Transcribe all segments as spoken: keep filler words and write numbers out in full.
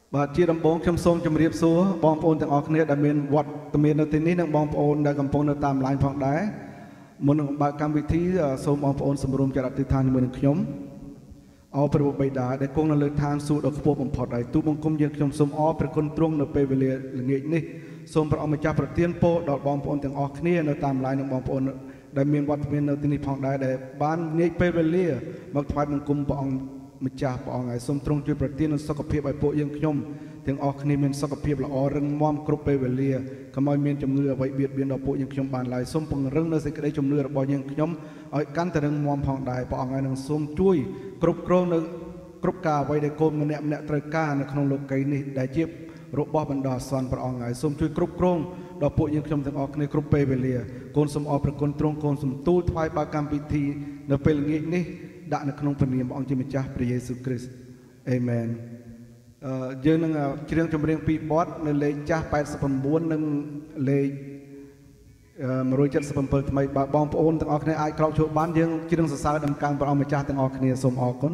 បាទជាដំបូងខ្ញុំសូមជម្រាបសួរបងប្អូនទាំងអស់គ្នាដែលមានវត្តមាននៅទីនេះនិងបងប្អូនដែលកំពុងនៅតាម line ផងដែរមុននឹងបើកកម្មវិធីសូមបងប្អូនសម្រុំចាត់អធិដ្ឋានជាមួយនឹងខ្ញុំអរព្រះបិតាដែលគង់នៅលើឋានសួគ៌ដ៏ខ្ពស់បំផុតហើយទូលបង្គំយើងខ្ញុំសូមអរព្រះគុណទ្រង់នៅពេលវេលាល្ងាចនេះសូមព្រះអង្គម្ចាស់ប្រទានពរដល់បងប្អូនទាំងអស់គ្នានៅតាម line និងបងប្អូនដែលមានវត្តមាននៅទីនេះផងដែរដែលបានងាកពេលវេលាមកថ្វាយបង្គំព្រះអង្គម្ចាស់ព្រះអង្គហើយសូមទ្រង់ជួយប្រទាននូវសុខភាពឲ្យពួកយើងខ្ញុំទាំងអស់គ្នាមានសុខភាពល្អរឹងមាំគ្រប់ពេលវេលាកុំឲ្យមានជំងឺអ្វីបៀតបៀនដល់ពួកយើងខ្ញុំបានឡើយសូមពង្រឹងនូវសេចក្តីជំនឿរបស់យើងខ្ញុំឲ្យកាន់តែរឹងមាំផងដែរព្រះអង្គហើយនឹងសូមជួយគ្រប់គ្រងនៅគ្រប់ការអ្វីដែលកូនម្នាក់ម្នាក់ត្រូវការនៅក្នុងលោកីយ៍នេះដែលជារបស់បណ្ដោះអាសន្នព្រះអង្គហើយសូមជួយគ្រប់គ្រងដល់ពួកយើងខ្ញុំទាំងអស់គ្នាគ្រប់ពេលវេលាកូនសូមអរព្រះគុណទ្រង់កូនសូមទូលថ្វាយបើកកម្មវិធីនៅពេលល្ងាចនេះដាក់នៅក្នុងព្រះនាមព្រះអង្គជាម្ចាស់ព្រះយេស៊ូវគ្រីស្ទអេមែនអឺយើងនឹងច្រៀងចម្រៀងពីរបទនៅលេខចាស់แปดสิบเก้าនិងលេខmột trăm七mươi bảyថ្មីបើបងប្អូនទាំងអស់គ្នាអាចក្រោកឈរបានយើងច្រៀងសរសើរដំណើរព្រះអង្គម្ចាស់ទាំងអស់គ្នាសូមអរគុណ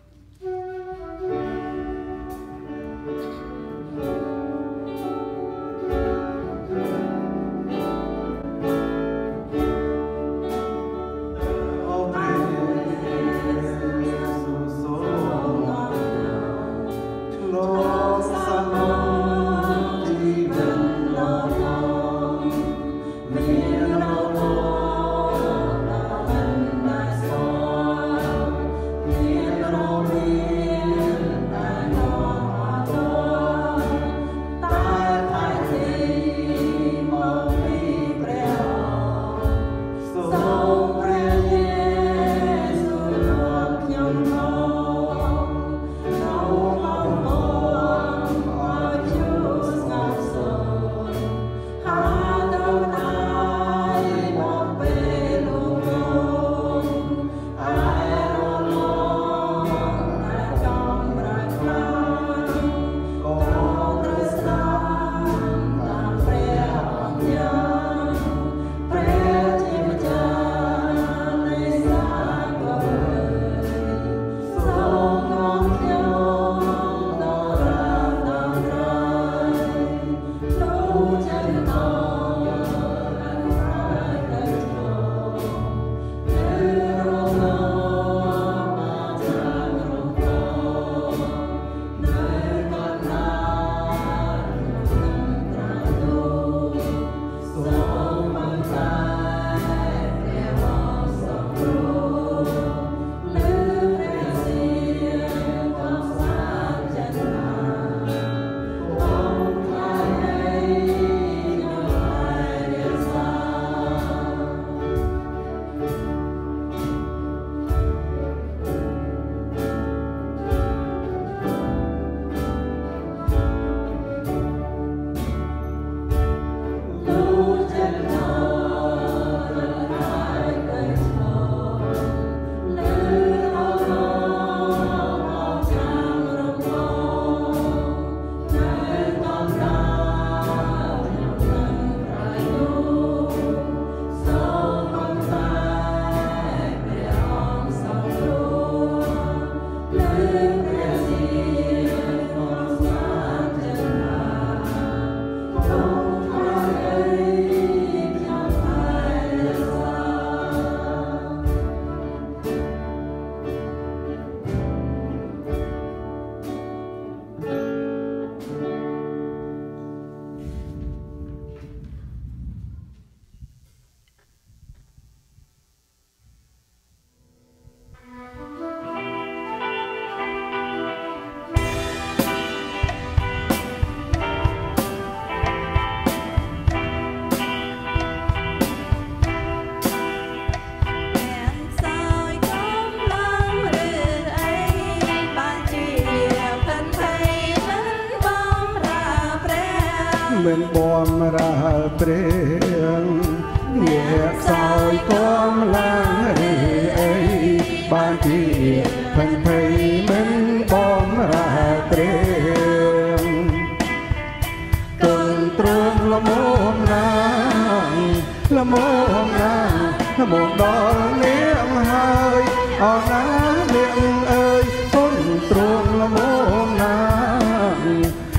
មិនបំរើព្រះញាក់សោយគំឡើងរីអីបានជាផិនភ័យមិនបំរើព្រះគុណទ្រង់ល្មមណាស់ល្មមណាស់មកដល់នាងហើយអរណានាងអើយគុណទ្រង់ល្មមណាស់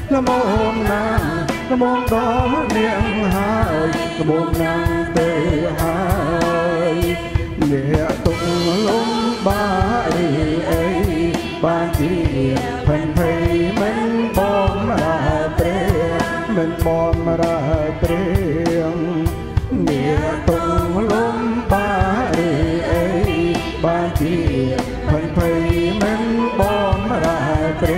มมนางเตยหายเนียตุงลุมบารีเอ้ยบานจีพันเพยมันบอมราเตรมันบอมราเตรเนียตุงลุมบารีเอ้ยบานจีพันเพยมันบอมราเตร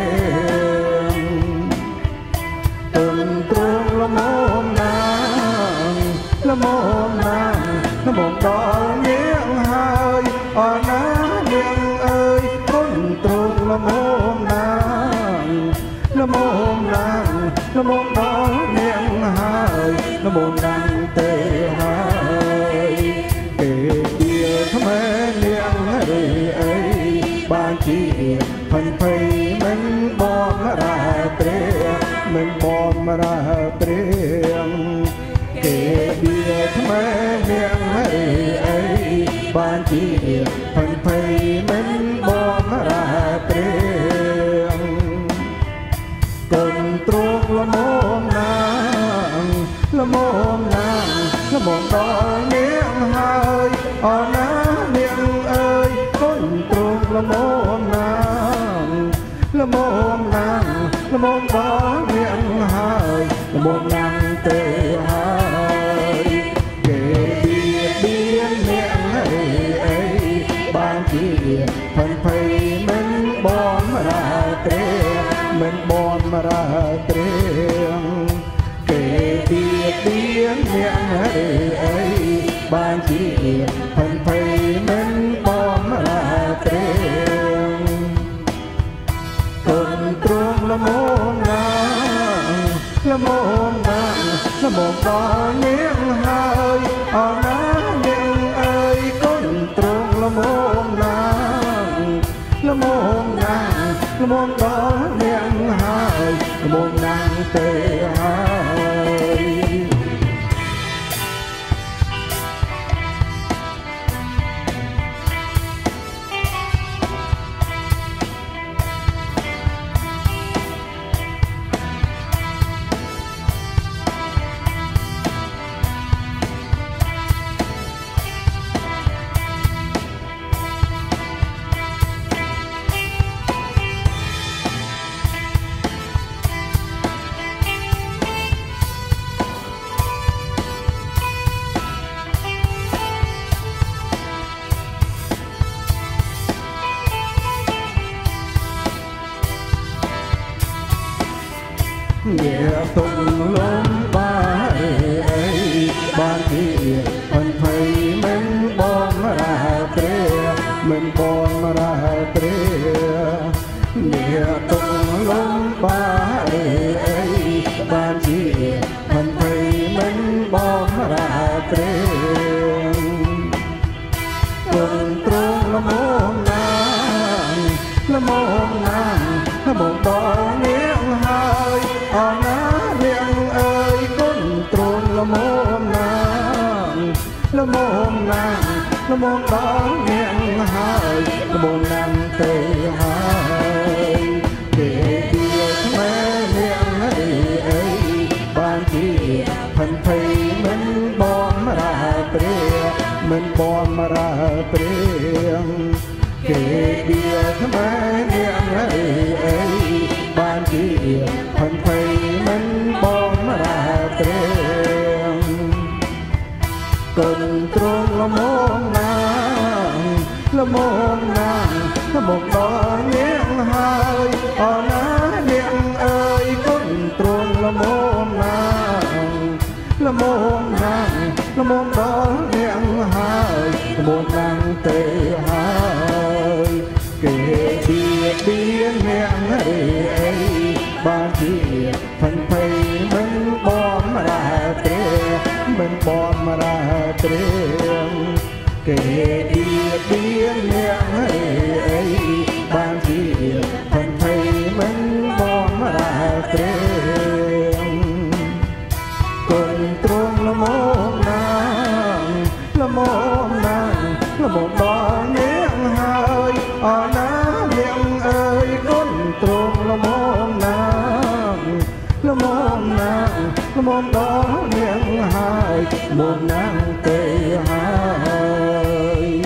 ตึงตรงละโมมนางละโมมนางละโมมดอกเลี้ยงหายอ่อนน้าเลี้ยงเอ้ยคนตรงละโมมนางละโมมนางละโมมดอกเลี้ยงหายละโมมนางเตยหายเกเดียวทำไมเลี้ยงเอ้ยเอ้ยบางทีพันเพยมันบอมราเตรมันบอมราเตรเกเบียทำไมเมียงเอ้ยเอ้ยบานจีพันเพยมันบอมราเตรกลตรกละโมมนางละโมมนางละโมมดอกเมียงหายอ่อนน้าเมียงเอ้ยคนตรกละโมมนางละโมมนางละโมมดอกเมียงหายละโมมนางเตยหายเกเบียดเบียนเมียงเอ้ยเอ้ยบางทีพันเพยมันบอมราเตรมันบอมราเตรเกเบียดเบียนเมียงเอ้ยเอ้ยบางทีพันเพยมันบอมราเตรคนตรงละโมมนางละโมมนางละโมมดอกเลี้ยงหายอ่อนน้าเลี้ยงเอ้ยคนตรงละโมมนางละโมมนางละโมมดอกเลี้ยงหายละโมมนางเตยหายเนียตุงลมบาเอ้ยบางทีพันเพยมันบอมราเตรมันบอมราเตรเนียตุงลมบาเอ้ยบางทีพันเพยมันบอมราเตรตรงตรงละโมมนางละโมมนางละโมมดอกเลี้ยงหายอ่อนน้าเลี้ยงเอ้ยก้นตรงละโมมนางละโมมนางละโมมดอกเลี้ยงหายละโมมนางเตยหายเกเดียวทำไมเลี้ยงเอ้ยเอ้ยบางทีพันเพยมันบอมราเตรมันบอมราเตรเกเดียวทำไมเลี้ยงเอ้ยเอ้ยบางทีพันเพยมันบอมราเตรกลตรงละโมมนางละโมมนางละโมมดอกเลี้ยงหายอ่อนน้าเลี้ยงเอ้ยคนตรงละโมมนางละโมมนางละโมมดอกเลี้ยงหายละโมมนางเตยหายเกเบียดเบียนเมียงเอ้ยเอ้ยบางทีพันเพยมันบอมราเตรมันบอมราเตรเกเบียดเบียนเมียงเอ้ยเอ้ยบางทีพันเพยมันบอมราเตรคนตรงละโมมนางละโมมนางละโมมดอกเลี้ยงหายอ่อนน้าเลี้ยงเอ้ยคนตรงละโมมนางละโมมนางละโมมดอกเลี้ยงหហើយមកណាំទេហើយ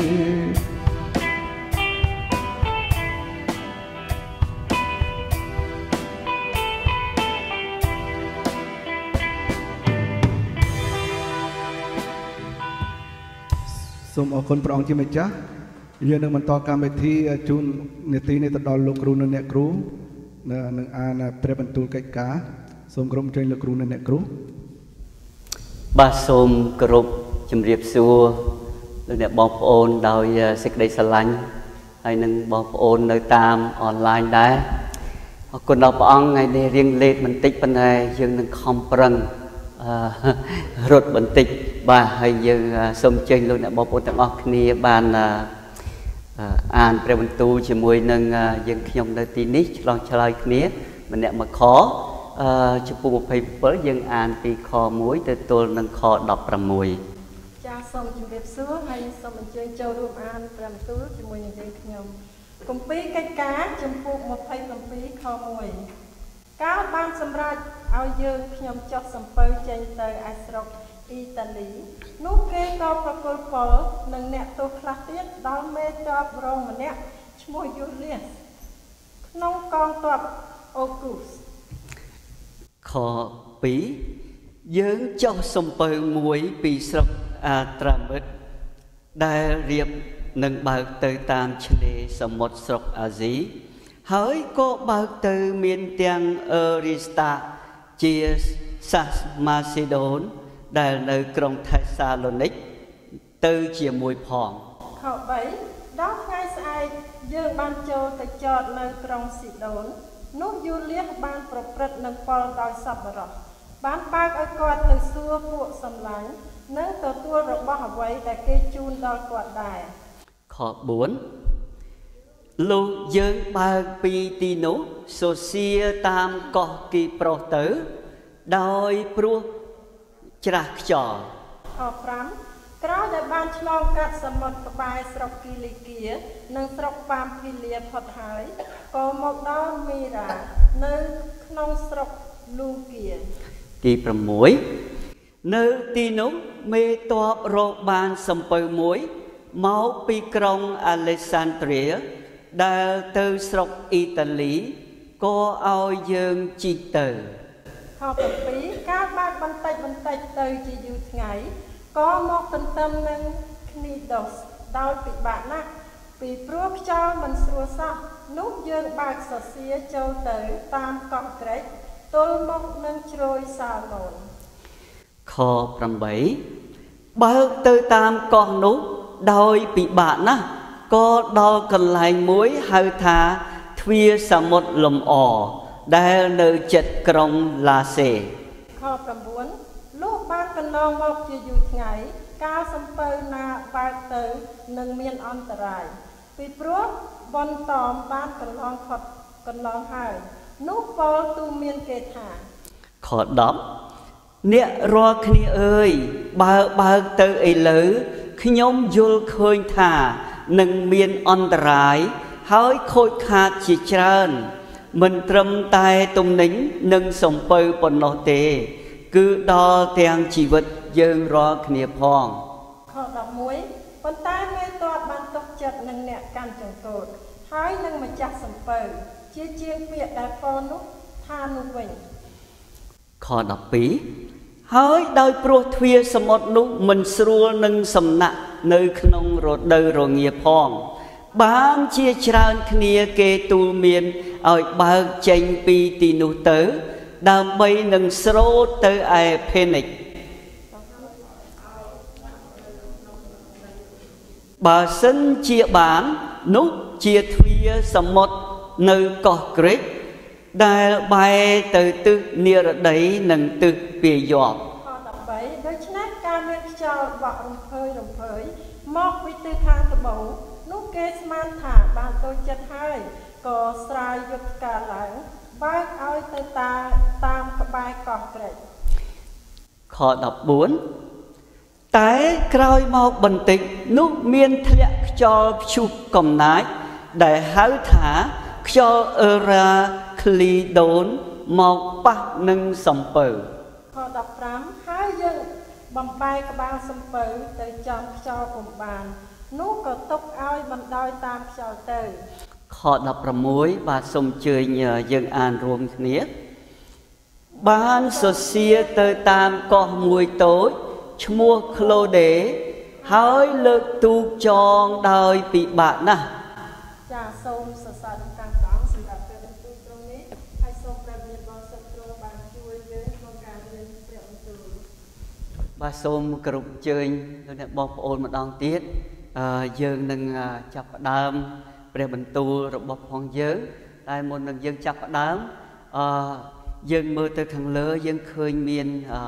សូមអរគុណព្រះអង្គជាម្ចាស់យើងនឹងបន្តកម្មវិធីជូននាទីនេះទៅដល់លោកគ្រូនិងអ្នកគ្រូនឹងអានព្រះបន្ទូលកិច្ចការសូមក្រុមអញ្ជើញលោកគ្រូនិងអ្នកគ្រូបាទសូមគោរពជម្រាបសួរលោកអ្នកបងប្អូនដោយសេចក្តីស្រឡាញ់ហើយនឹងបងប្អូននៅតាមអនឡាញដែរអរគុណដល់ព្រះអង្គថ្ងៃនេះរៀងលេតបន្តិចប៉ុន្តែយើងនឹងខំប្រឹងរត់បន្តិចបាទហើយយើងសូមអញ្ជើញលោកអ្នកបងប្អូនទាំងអស់គ្នាបានអានព្រះបន្ទូលជាមួយនឹងយើងខ្ញុំនៅទីនេះឆ្លងឆ្លើយគ្នាម្នាក់មួយខចំពោះยี่สิบเจ็ดយើងអានពីខមួយទៅទល់នឹងខដប់ប្រាំមួយចាសសូមជម្រាបសួរហើយសូមអញ្ជើញចូលរួមអានព្រះបន្ទូលជាមួយនឹងយើងខ្ញុំគម្ពីរកិច្ចការចំពោះยี่สิบเจ็ดខមួយកាលបានសម្រេចឲ្យយើងខ្ញុំចុះសំពៅចេញទៅឯស្រុកអ៊ីតាលីនោះគេក៏ប្រគល់ពលនិងអ្នកទោសខ្លះទៀតដល់មេទ័ពរងម្នាក់ឈ្មោះយូលៀសក្នុងកងទ័ពអូគូសខពីរយើងចុះសំពៅមួយពីស្រុកអាត្រាមិតដែលរៀបនឹងបើកទៅតាមឆ្នេរសមុទ្រស្រុកអាស៊ីហើយក៏បើកទៅមានទាំងអឺរីស្តាជាសាសម៉ាសេដូនដែលនៅក្រុងថេសាឡូនីកទៅជាមួយផងខបីដល់ថ្ងៃស្អែកយើងបានចូលទៅចតនៅក្រុងស៊ីដូននោះយូលៀសបានប្រព្រឹត្តនឹងពលដោយសប្បុរសបានបើកឲ្យគាត់ទៅសួរពួកសម្លាញ់និងទទួលរបស់អ្វីដែលគេជូនដល់គាត់ដែរខបួនលុះយើងបើកពីទីនោះសូសៀតាមកោះគីប្រុសទៅដោយព្រោះច្រាស់ខ្យល់ខប្រាំក្រោយដែលបានឆ្លងកាត់សមុទ្រក្បែរស្រុកគីលីគានិងស្រុកប៉ាមភីលាផុតហើយក៏មកដល់មីរ៉ានៅក្នុងស្រុកលូគៀទីប្រាំមួយនៅទីនោះមេទ័ពរកបានសំពៅមួយមកពីក្រុងអាឡេសាន់ដ្រីដែលទៅស្រុកអ៊ីតាលីក៏ឲ្យយើងជីកទៅខប្រាំពីរការបើកបន្តិចបន្តិចទៅជាយូរថ្ងៃក៏មកទន្ទឹមនឹងគ្នាដោសដោយពិបាកណាស់ពីព្រោះខ្យល់មិនស្រួលសោះនោះយើងបើកសរសៀចូលទៅតាមកោះក្រិចទល់មកនឹងជ្រោយសាឡូនខប្រាំបីបើកទៅតាមកោះនោះដោយពិបាកណាស់ក៏ដល់កន្លែងមួយហៅថាទ្វារសមុទ្រលំអដែលនៅជិតក្រុងឡាសេខប្រាំបួនលុះបានកន្លងមកជាយូរថ្ងៃកាលសំពៅណាបើកទៅនឹងមានអន្តរាយពីព្រោះបន្តមបានកន្លងខត់កន្លងហើយនោះពលទូមានគេថាខដប់អ្នករាល់គ្នាអើយបើបើកទៅឥឡូវខ្ញុំយល់ឃើញថានឹងមានអន្តរាយហើយខូចខាតជាច្រើនមិនត្រឹមតែទំនិញនិងសំពៅប៉ុណ្ណោះទេគឺដល់ទាំងជីវិតយើងរាល់គ្នាផងខដប់មួយប៉ុន្តែមេទ័ពបានទុកចិត្តនឹងអ្នកកាន់ចង្កូតហើយនឹងម្ចាស់សំពៅជាជាងពាក្យដែលពលនោះថានោះវិញខដប់ពីរហើយដោយព្រោះទ្វារសមុទ្រនោះមិនស្រួលនឹងសំណាក់នៅក្នុងរដូវរងាផងបានជាច្រើនគ្នាគេទូលមានឲ្យបើកចេញពីទីនោះទៅដើម្បីនឹងស្រោតទៅឯផេនិកបើសិនជាបាននោះជាទ្វារសមុទ្រនៅកោះក្រិចដែលបែរទៅទិសនិរដីនិងទិសពាយ័ព្យខដប់បីដូច្នេះការមានខ្យល់បក់រំភើយរំភើយមកពីទិសខាងត្បូងនោះគេស្មានថាបានចូលចិត្តហើយក៏ស្រាយយកផ្កាឡើងបើកឲ្យទៅតាតាមក្បែរកោះក្រិចខដប់បួនតែក្រោយមកបន្តិចនោះមានធ្លាក់ខ្យល់ព្យុះកំណាចដែលហៅថាខ្យល់អឺរ៉ាក្លីដូនមកប៉ះនឹងសំពៅខដប់ប្រាំហើយយើងបំបែកក្បាលសំពៅទៅចំខ្យល់ពំបាននោះក៏ទុកឲ្យបណ្ដោយតាមខ្យល់ទៅខដប់ប្រាំមួយបាទសូមអញ្ជើញយើងអានរួមគ្នាបានសរសៀរទៅតាមកោះមួយតូចឈ្មោះក្លូដេហើយលើកទូកចងដោយពិបាកណាស់ចាសូមសរសើរដល់ការព្រះអង្គសម្រាប់ព្រះបន្ទូលត្រង់នេះហើយសូមព្រះវិញ្ញាណបរិសុទ្ធទ្រង់បានជួយយើងក្នុងការរៀនព្រះបន្ទូលបាទសូមគោរពអញ្ជើញលោកអ្នកបងប្អូនម្ដងទៀតអឺយើងនឹងចាប់ផ្ដើមព្រះបន្ទូលរបស់ផងយើងតែមុននឹងយើងចាប់ផ្ដើមអឺយើងមើលទៅខាងលើយើងឃើញមាន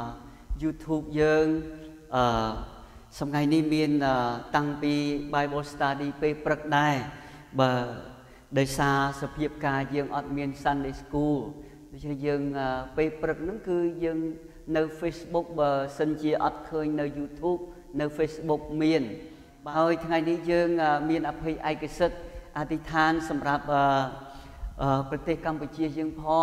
YouTube យើងអឺសម្ថ្ងៃនេះមានតាំងពី Bible Study ពេលព្រឹកដែរបើដោយសារសភាពការយើងអត់មាន Sunday School ដូច្នេះយើងពេលព្រឹកហ្នឹងគឺយើងនៅ Facebook បើសិនជាអត់ឃើញនៅ YouTube នៅ Facebook មានបើហើយថ្ងៃនេះយើងមានអភ័យឯកសិទ្ធិអធិដ្ឋានសម្រាប់ប្រទេសកម្ពុជាយើងផង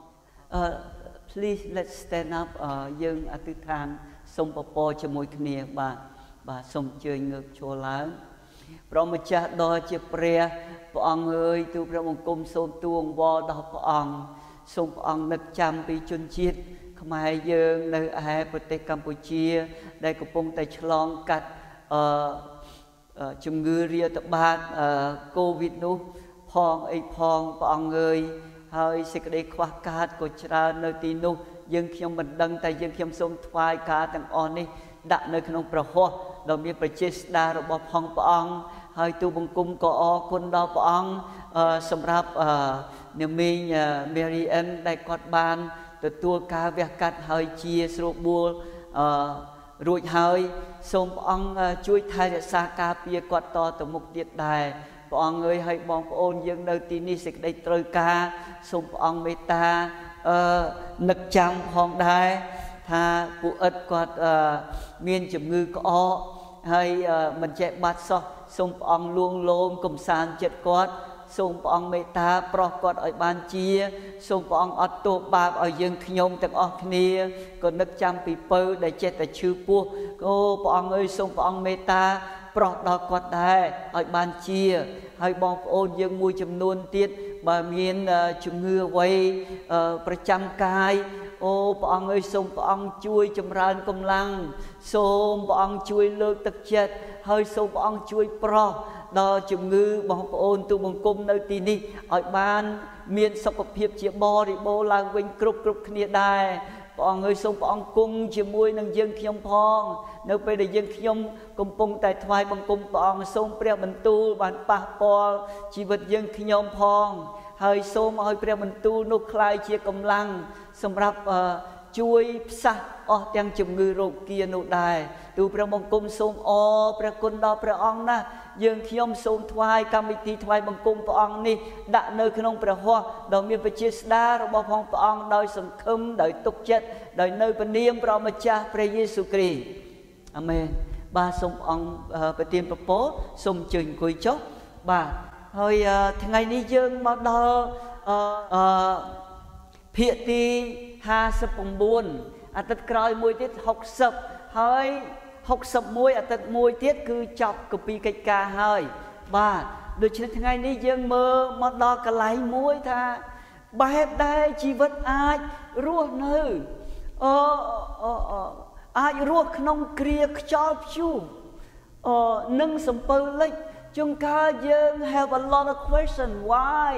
Uh, please let's stand up យើងអធិដ្ឋានសូមពពរជាមួយគ្នាបាទបាទសូមអញ្ជើញងើបឈរឡើងព្រះម្ចាស់ដ៏ជាព្រះព្រះអង្គអើយទូលព្រះបង្គំសូមទួងវល់ដល់ព្រះអង្គសូមព្រះអង្គនឹកចាំពីជនជាតិខ្មែរយើងនៅឯប្រទេសកម្ពុជាដែលកំពុងតែឆ្លងកាត់អឺជំងឺរាតត្បាតកូវីដនោះផងអីផងព្រះអង្គអើយហើយសេចក្តីខ្វះខាតក៏ច្រើននៅទីនោះយើងខ្ញុំមិនដឹងតែយើងខ្ញុំសូមថ្វាយការទាំងអស់នេះដាក់នៅក្នុងព្រះហស្ថដ៏មានប្រជាស្ដាររបស់ផងព្រះអង្គហើយទូលបង្គំក៏អរគុណដល់ព្រះអង្គសម្រាប់នាមីង Mary Ann ដែលគាត់បានទទួលការវះកាត់ហើយជាស្រួលបួលរួចហើយសូមព្រះអង្គជួយថែរក្សាការពារគាត់តទៅមុខទៀតដែរព្រះអង្គអើយឲ្យបងប្អូនយើងនៅទីនេះសេចក្តីត្រូវការសូមព្រះអង្គមេត្តាអឺនឹកចាំផងដែរថាពួកឥតគាត់មានជំងឺក្អកហើយមិនចេះបាត់សោះសូមព្រះអង្គលួងលោមកំសាន្តចិត្តគាត់សូមព្រះអង្គមេត្តាប្រោះគាត់ឲ្យបានជាសូមព្រះអង្គអត់ទោសបាបឲ្យយើងខ្ញុំទាំងអស់គ្នាក៏នឹកចាំពីពៅដែលចេះតែឈឺពោះអូព្រះអង្គអើយសូមព្រះអង្គមេត្តាប្រោះដល់គាត់ដែរឲ្យបានជាហើយបងប្អូនយើងមួយចំនួនទៀតបើមានជំងឺអ្វីប្រចាំកាយអូព្រះអង្គអើយសូមព្រះអង្គជួយចម្រើនកម្លាំងសូមព្រះអង្គជួយលើកទឹកចិត្តហើយសូមព្រះអង្គជួយប្រោះដល់ជំងឺបងប្អូនទូបង្គំនៅទីនេះឲ្យបានមានសុខភាពជាបរិបូរណ៍ឡើងវិញគ្រប់គ្រប់គ្នាដែរព្រះអង្គអើយសូមព្រះអង្គគង់ជាមួយនឹងយើងខ្ញុំផងនៅពេលដែលយើងខ្ញុំកំពុងតែថ្វាយបង្គំព្រះអង្គសូមព្រះបន្ទូលបានប៉ះពាល់ជីវិតយើងខ្ញុំផងហើយសូមឲ្យព្រះបន្ទូលនោះคล้ายជាកម្លាំងសម្រាប់ជួយផ្សះអស់ទាំងជំងឺរោគានោះដែរទូព្រះបង្គំសូមអរព្រះគុណដល់ព្រះអង្គណាស់យើងខ្ញុំសូមថ្វាយកម្មវិធីថ្វាយបង្គំព្រះអង្គនេះដាក់នៅក្នុងព្រះហស្ថដ៏មានប្រជាស្ដាររបស់ផងព្រះអង្គដោយសង្ឃឹមដោយទុកចិត្តដោយនៅព្រះនាមព្រះម្ចាស់ព្រះយេស៊ូវគ្រីស្ទអាមែនបាទសូមអង្គប្រទានពរសូមអញ្ជើញអង្គុយចុះបាទហើយថ្ងៃនេះយើងមកដល់អឺភាគទីห้าสิบเก้าអាទិត្យក្រោយមួយទៀតหกสิบហើយหกสิบเอ็ดអាទិត្យមួយទៀតគឺចប់គម្ពីរកិច្ចការហើយបាទដូច្នេះថ្ងៃនេះយើងមើលមកដល់កន្លែងមួយថាបែបដែលជីវិតអាចរស់នៅអឺអាចរស់ក្នុងគ្រាខ្យល់ព្យុះអឺនឹងសំពៅលិចជួនកាលយើង have a lot of question why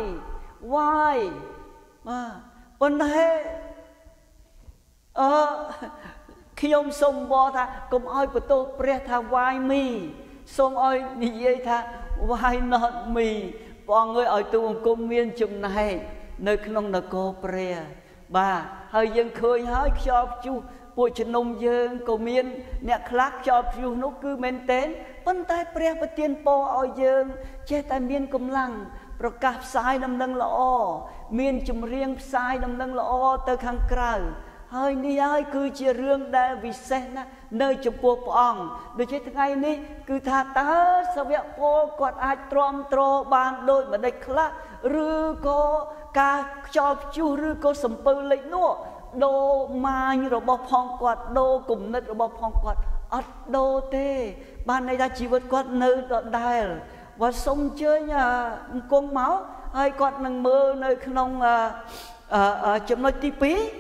why បាទប៉ុន្តែអឺខ្ញុំសូមបរថាកុំឲ្យបន្ទោសព្រះថា why me សូមឲ្យនិយាយថា why not me ព្រះអង្គឲ្យទូបង្គំមានចំណែកនៅក្នុងនគរព្រះបាទហើយយើងឃើញហើយខ្យល់ព្យុះពួកជំនុំយើងក៏មានអ្នកខ្លះខ្យល់ព្យុះនោះគឺមែនទែនប៉ុន្តែព្រះប្រទានពរឲ្យយើងចេះតែមានកម្លាំងប្រកាសផ្សាយដំណឹងល្អមានចម្រៀងផ្សាយដំណឹងល្អទៅខាងក្រៅហើយនេះហើយគឺជារឿងដែលវិសេសណាស់នៅចំពោះព្រះអង្គដូច្នេះថ្ងៃនេះគឺថាតើសាវកពលគាត់អាចទ្រាំទ្របានដូចម្ដេចខ្លះឬក៏ការខ្យល់ព្យុះឬក៏សំពៅលិចនោះ đô mai rồi bó phong quạt đô cùng nứt rồi bó phong quạt ắt đô tê ban này ra chỉ vật quạt nơi đó đài và sông chơi nhà con máu hay quạt nâng mơ nơi không chấm nói tí pí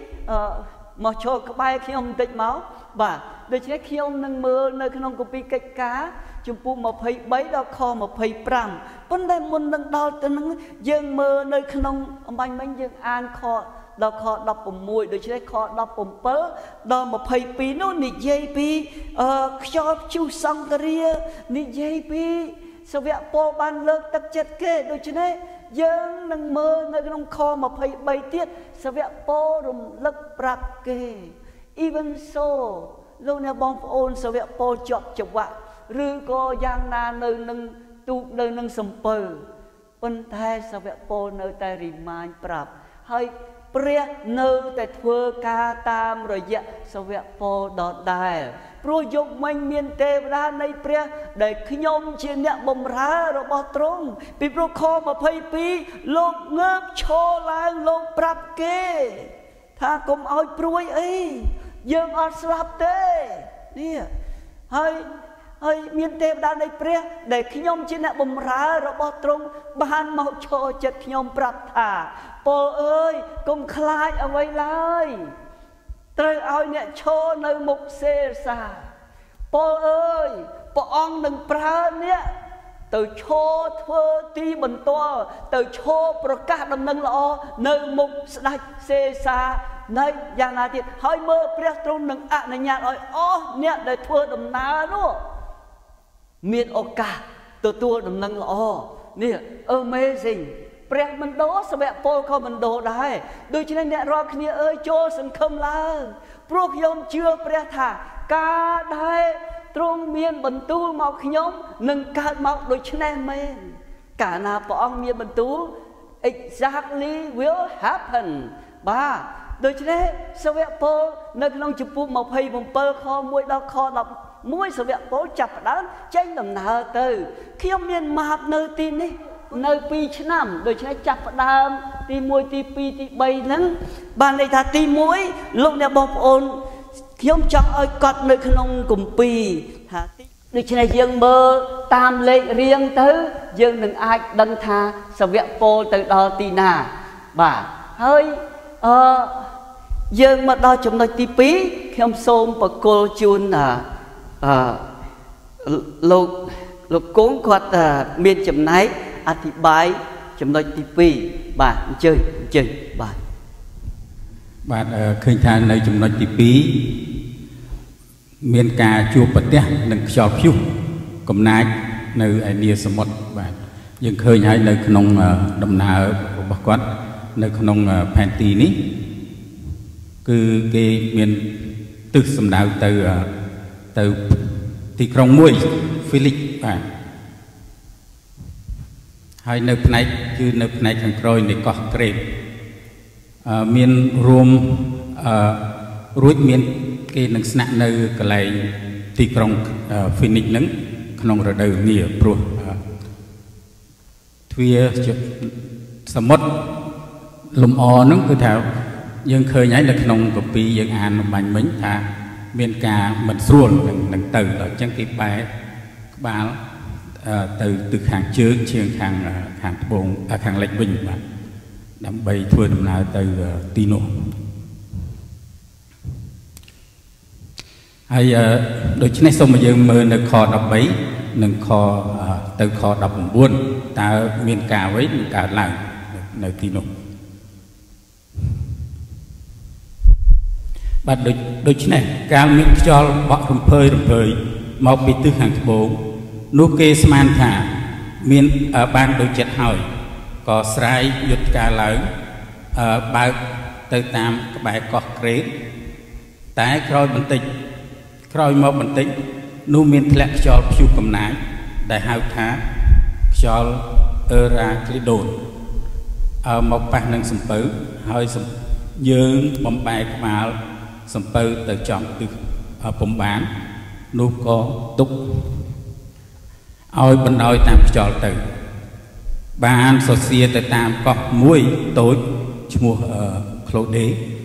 mà cho các bài khi ông tịch máu và để chế khi ông nâng mơ nơi không có pi cách cá chụp pu một phẩy bảy đó kho một phẩy pram vấn đề muốn nâng đo từ nâng dương mơ nơi không ông bánh bánh dương an kho đó kho đọc bùm mùi để chế kho đọc bùm pớ đó một phẩy pi nó nị dây pi cho chú xong cái ria nị dây pi sao vậy po ban lơ tập chất kê đôi chứ đấy dương nâng mơ nơi trong kho một phẩy bảy tiết sao vậy po rùm lấp rạp kê even so lâu nè bom ôn sao vậy po chọt chụp vạ rư co giang na nơi nâng tu nơi nâng sầm pờ bên tai sao vậy po nơi tai rìm mai prap hay pre nơi tại thưa ca tam rồi dạ sao vậy po đọt đài pro dục mình miền tây ra này pre để khi nhom trên nhẹ bầm ra rồi bỏ trống pi pro kho mà phây pi lột ngớp cho lang lột prap kê tha cùng oi pruôi ấy dương ở slap tê nè hơi hơi miền tây ra này pre để khi nhom trên nhẹ bầm ra rồi bỏ trống ban mau cho chật nhom prap thả po ơi cùng khai ở vậy lại trời ơi nhẹ cho nơi mục xê xa po ơi po ông đừng pra nhé từ cho thơ ti bình to từ cho pro cá đầm nâng lọ nơi mục đạch xê xa nơi giang na tiệt hơi mơ pre trong đừng ạ này nhạt ơi ó nhẹ để thưa đầm ná đó miền ô cả từ tua đầm nâng lọ nè amazing pre mình đó sao vậy po không mình đồ đấy đôi chân nhẹ rò kia ơi cho sừng không la pro yom chưa pre thả ca đây trong miền bần tu mọc nhóm nâng ca mọc đôi chân men cả na po ông miền bần tu exactly will happen ba đôi chân sao vậy po nơi trong chụp pu mọc hay bông pơ kho mũi đau kho đập mũi sao vậy po chặt đá tranh đầm nở từ khi ông miền mạp nơi tin đi nơi pi năm đôi chân chặt đam ti mũi ti pi ti bay nắng ban đây ta ti mũi lúc này bom ôn nhóm chọn ơi cọt nơi không cùng pi đôi chân này dương mơ tam lệ riêng tới dương đừng ai đăng tha sao vẹn po từ đó ti nà bà hơi ờ dương mà đo chúng tôi ti pí khi ông xôm và cô chun à lục lục cuốn quạt miền chấm náyอธิบายจำนวนที่ปีบาทเจอเจอบาทบาทเคยทานในจำนวนที่ปีเมียนกาจูปเตะหนึ่งชอบผิวกำนัดในไอเดียสมดบาทยังเคยให้ในขนมดำนาบกวัดในขนมแผ่นตีนี้คือเกเมียนตึกสำดาวเตอเตอที่ครองมวยฟิลิปบาทให้ในภายคือในภายทางกรอยในเกาะเกรดเมียนรวมรุ่ยเมียนเกณฑ์หนังสนะในกลายที่กรงฟินิกนั้นขนมระดับนี้ปลุกทวีสมดลมอ่อนนั้นคือแถวยังเคยย้ายในขนมกับปียังอ่านบันเหมือนท่าเมียนกาเหมือนส่วนหนังตื่นต่อจังที่ไปบ้านtừ từ hàng trước trên hàng hàng bồn à hàng lệch bình mà đâm bay thua đầm nào từ tino hay đôi khi này xong bây giờ mơ nâng kho đập bấy nâng kho từ kho đập buôn ta miền cả với cả làng nơi tino và đôi đôi khi này cao miền cho bọ rùm phơi rùm phơi mau bị từ hàng bồn nô kê sman thả miền ở ban đôi chật hỏi có sài giật cả lớn ở bao từ tam các bài có kể tái coi bình tĩnh coi một bình tĩnh nô miền lẹ cho phiêu cầm nái đại hào thá cho ơ ra cái đồn ở một bàn năng sầm pứ hơi sầm dương bấm bài mà sầm pứ từ chọn từ ở bấm bán nô có túc ôi bên đôi tam cho từ ban sơ xia từ tam có muối tối mua ở khâu đế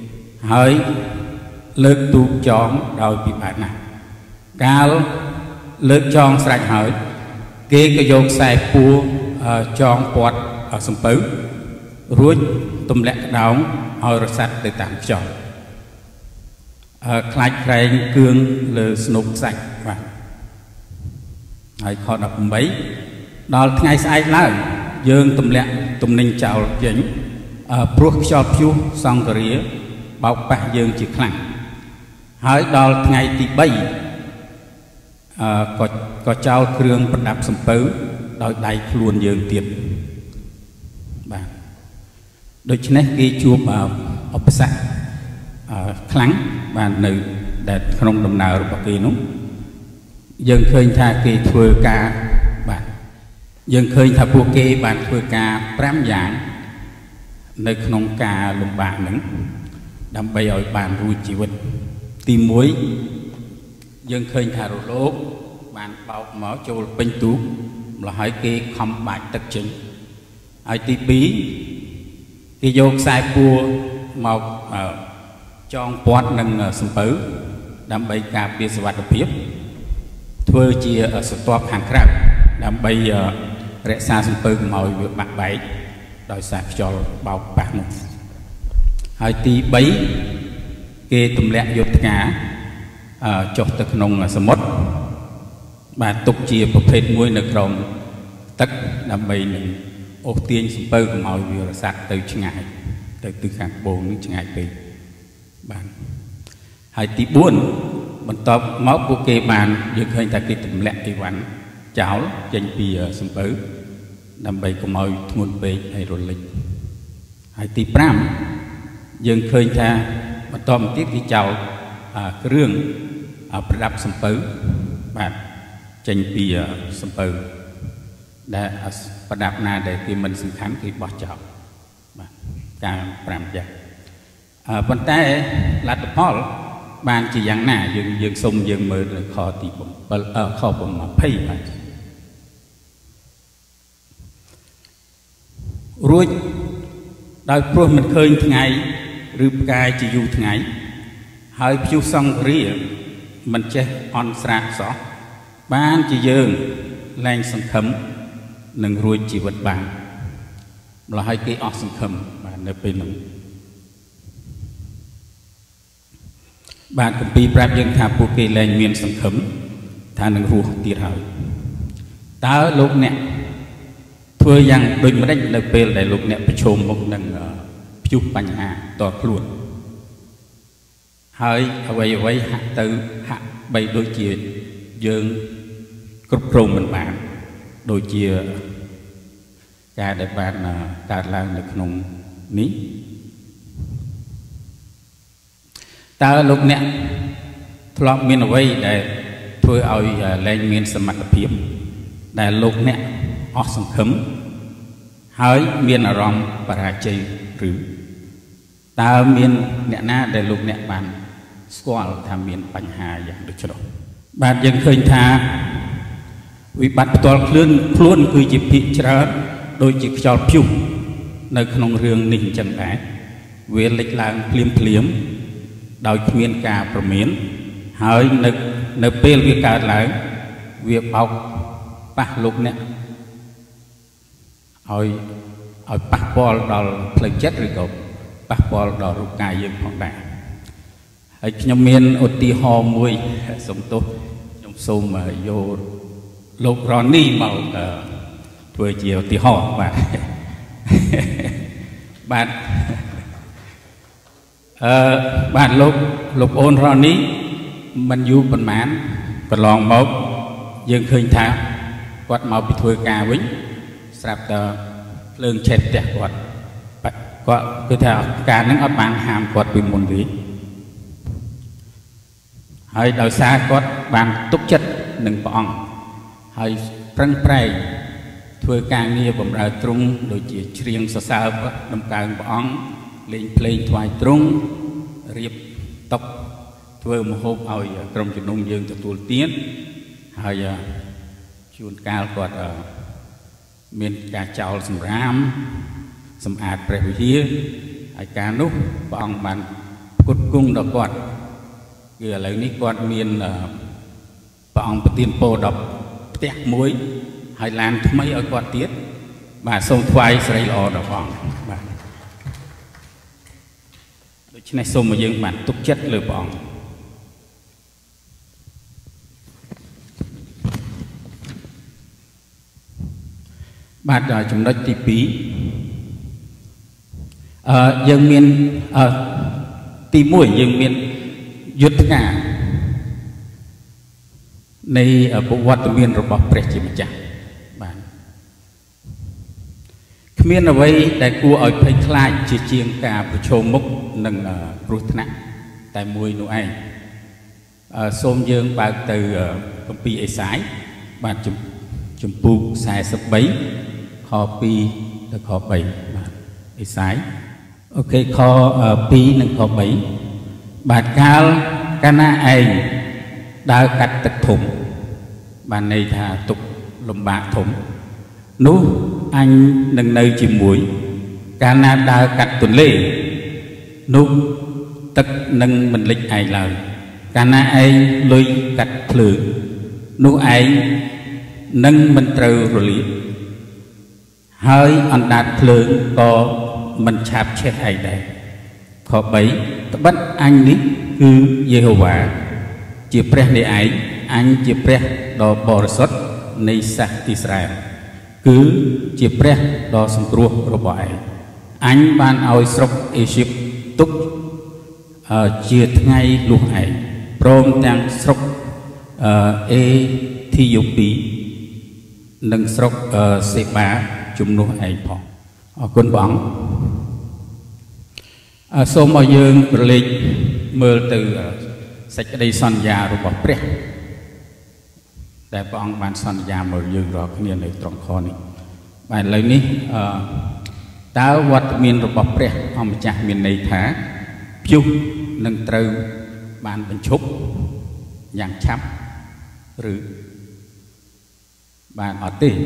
ហើយលើកទូកចងដោយពិបាកណាស់កាលលើកចងស្រេចហើយគេក៏យកខ្សែពួរចងពាត់សំពៅរួចទម្លាក់ក្តោងឲ្យរសាត់ទៅតាមខ្យល់ខ្លាច់ក្រែងគឿងលើស្នូកខ្សាច់បាទហើយខដប់ប្រាំបីដល់ថ្ងៃស្អែកឡើងយើងទម្លាក់ទំនិញចោលចេញព្រោះខ្យល់ព្យុះសង្ឃរាបោកប៉ះយើងជាខ្លាំងហើយដល់ថ្ងៃទីបីអឺក៏ក៏ចោលគ្រឿងប្រដាប់សំពៅដោយដៃខ្លួនយើងទៀតបាទដូច្នេះគេជួបឧបសគ្គខ្លាំងបាទនៅដែលក្នុងដំណើររបស់គេនោះយើងឃើញថាគេធ្វើការបាទយើងឃើញថាពួកគេបានធ្វើការប្រាំយ៉ាងនៅក្នុងការលំបាកហ្នឹងដើម្បីឲ្យបានរួចជីវិតទីមួយយើងឃើញថារលកបានបោកមកចូលពេញទូកម្ល៉េះហើយគេខំបាច់ទឹកចេញហើយទីពីរគេយកខ្សែពួរមកចងពាត់នឹងសំពៅដើម្បីការពារសុវត្ថិភាពធ្វើជាស្រទាប់ខាងក្រៅដើម្បីរក្សាសំពៅកុំឲ្យវាបាក់បែកដោយសារខ្យល់បោកប៉ះនោះហើយទីបីគេទម្លាក់យកផ្កាចុះទៅក្នុងសមុទ្របាទទុកជាប្រភេទមួយនៅក្រោមទឹកដើម្បីនឹងអូសទាញសំពៅកុំឲ្យវារសាត់ទៅឆ្ងាយទៅទិសខាងត្បូងនឹងឆ្ងាយពេកបាទហើយទីបួនបន្ទាប់មកពួកគេបានយើងឃើញថាគេទម្លាក់អីវ៉ាន់ចោលចេញពីសំពៅដើម្បីកុំឲ្យធ្ងន់ពេកហើយរលិចហើយទីប្រាំយើងឃើញថាបន្តមកទៀតគេចោលគ្រឿងប្រដាប់សំពៅបាទចេញពីសំពៅដែលប្រដាប់ណាដែលគេមិនសំខាន់គេបោះចោលបាទការប្រាំយ៉ាងប៉ុន្តែលទ្ធផលបានជាយ៉ាងណាយើងយើងសូមយើងមើលនៅខទីbảyខ20បាទរួចដោយព្រោះមិនឃើញថ្ងៃឬផ្កាយជាយូរថ្ងៃហើយព្យុះសង្ឃរាមិនចេះអន់ស្រាកសោះបានជាយើងលែងសង្ឃឹមនឹងរួចជីវិតបានម្ល៉េះហើយគេអស់សង្ឃឹមបាទនៅពេលនោះបាទគម្ពីរប្រាប់យើងថាពួកគេលែងមានសង្ឃឹមថានឹងរស់ទៀតហើយតើលោកអ្នកធ្វើយ៉ាងដូចម្តេចនៅពេលដែលលោកអ្នកប្រឈមមុខនឹងព្យុះបញ្ហាតខ្លួនហើយអ្វីអ្វីហាក់ទៅហាក់បីដូចជាយើងគ្រប់គ្រងមិនបានដូចជាការដែលបានកើតឡើងនៅក្នុងនេះតើលោកអ្នកធ្លាប់មានអ្វីដែលធ្វើឲ្យលែងមានសមត្ថភាពដែលលោកអ្នកអស់សង្ឃឹមហើយមានអារម្មណ៍បរាជ័យឬតើមានអ្នកណាដែលលោកអ្នកបានស្គាល់ថាមានបញ្ហាយ៉ាងដូចនោះបាទយើងឃើញថាវិបត្តិផ្ទាល់ខ្លួនខ្លួនគឺជាភាគច្រើនដូចជាខ្យល់ព្យុះនៅក្នុងរឿងនេះអញ្ចឹងដែរវាលេចឡើងភ្លាមភ្លាមដោយគ្មានការប្រមានហើយនៅនៅពេលវាកើតឡើងវាបោកប៉ះលោកអ្នកឲ្យឲ្យប៉ះពាល់ដល់ផ្លូវចិត្តឬក៏ប៉ះពាល់ដល់រូបកាយយើងផងដែរហើយខ្ញុំមានឧទាហរណ៍មួយសូមទោសខ្ញុំសូមយកលោករ៉ននីមកធ្វើជាឧទាហរណ៍បាទបាទអឺបាទលោកលោកអូនរ៉ននីមិនយូរប៉ុន្មានកន្លងមកយើងឃើញថាគាត់មកពីធ្វើការវិញស្រាប់តែភ្លើងឆេះផ្ទះគាត់គាត់គឺថាការហ្នឹងអត់បានហាមគាត់ពីមុនទេហើយដោយសារគាត់បានទុកចិត្តនឹងព្រះអង្គហើយប្រឹងប្រែងធ្វើការងារបម្រើទ្រង់ដូចជាច្រៀងសរសើរដំកើងព្រះអង្គលេងភ្លេងថ្វាយទ្រង់រៀបតុធ្វើម្ហូបឲ្យក្រុមជំនុំយើងទទួលទានហើយជួនកាលគាត់មានការចោលសម្រាមសម្អាតព្រះវិហារហើយការនោះព្រះអង្គបានគុតគង់ដល់គាត់គឺឥឡូវនេះគាត់មានព្រះអង្គប្រទានពរដល់ផ្ទះមួយហើយឡានថ្មីឲ្យគាត់ទៀតបាទសូមថ្វាយសិរីល្អដល់ព្រះអង្គបាទដូច្នេះសូមឲ្យយើងបានទុកចិត្តលើព្រះអង្គបាទចំណុចទីពីរអឺយើងមានអឺទីមួយយើងមានយុទ្ធការនៃប្រវត្តិមានរបស់ព្រះជាម្ចាស់បាទគ្មានអ្វីដែលគួរឲ្យភ័យខ្លាចជាជាងការប្រឈមមុខនឹងគ្រោះថ្នាក់តែមួយនោះឯងសូមយើងបើកទៅគម្ពីរអេសាយបាទជំពូកខ្សែសិបបីខពីរទៅខបីបាទអេសាយអូខេខពីរនិងខបីបាទកាលកាលណាឯងដើរកាត់ទឹកធំបានន័យថាទុកលំបាកធំនោះអញនឹងនៅជាមួយកាលណាដើរកាត់ទន្លេនោះទឹកនឹងមិនលិចឯងឡើយកាលណាឯងលុយកាត់ភ្លើងនោះឯងនឹងមិនត្រូវរលាកហើយអណ្ដាតភ្លើងក៏មិនឆាបឆេះឯងដែរខបីត្បិតអញនេះគឺយេហូវ៉ាជាព្រះនៃឯងអញជាព្រះដ៏បរិសុទ្ធនៃសាសអ៊ីស្រាអែលគឺជាព្រះដ៏សង្គ្រោះរបស់ឯងអញបានឲ្យស្រុកអេស៊ីបទុកជាថ្ងៃលុះឯងព្រមទាំងស្រុកអេធីយ៉ូពីនិងស្រុកសេបាជំនួសឯងផងអរគុណព្រះអង្គសូមឲ្យយើងប្រឡេកមើលទៅសេចក្តីសន្យារបស់ព្រះដែលព្រះអង្គបានសន្យាមកយើងរាល់គ្នានៅត្រង់ខនេះបាទឥឡូវនេះតើវត្តមានរបស់ព្រះអម្ចាស់មានន័យថាព្យុះនឹងត្រូវបានបញ្ឈប់យ៉ាងឆាប់ឬបានអត់ទេ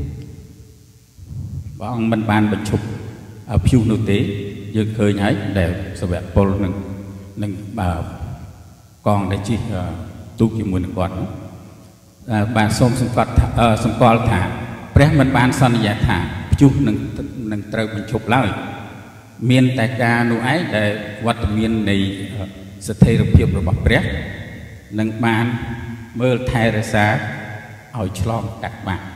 ព្រះអង្គមិនបានបញ្ឈប់ព្យុះនោះទេយើងឃើញហើយដែលសវៈពលនឹងនឹងបើកងដែលជិះទូកជាមួយនឹងគាត់បានសូមសង្កត់សម្គាល់ថាព្រះមិនបានសន្យាថាព្យុះនឹងនឹងត្រូវបញ្ឈប់ឡើយមានតែការនោះឯងដែលវត្តមាននៃស្ថិរភាពរបស់ព្រះនឹងបានមើលថែរក្សាឲ្យឆ្លងកាត់បាន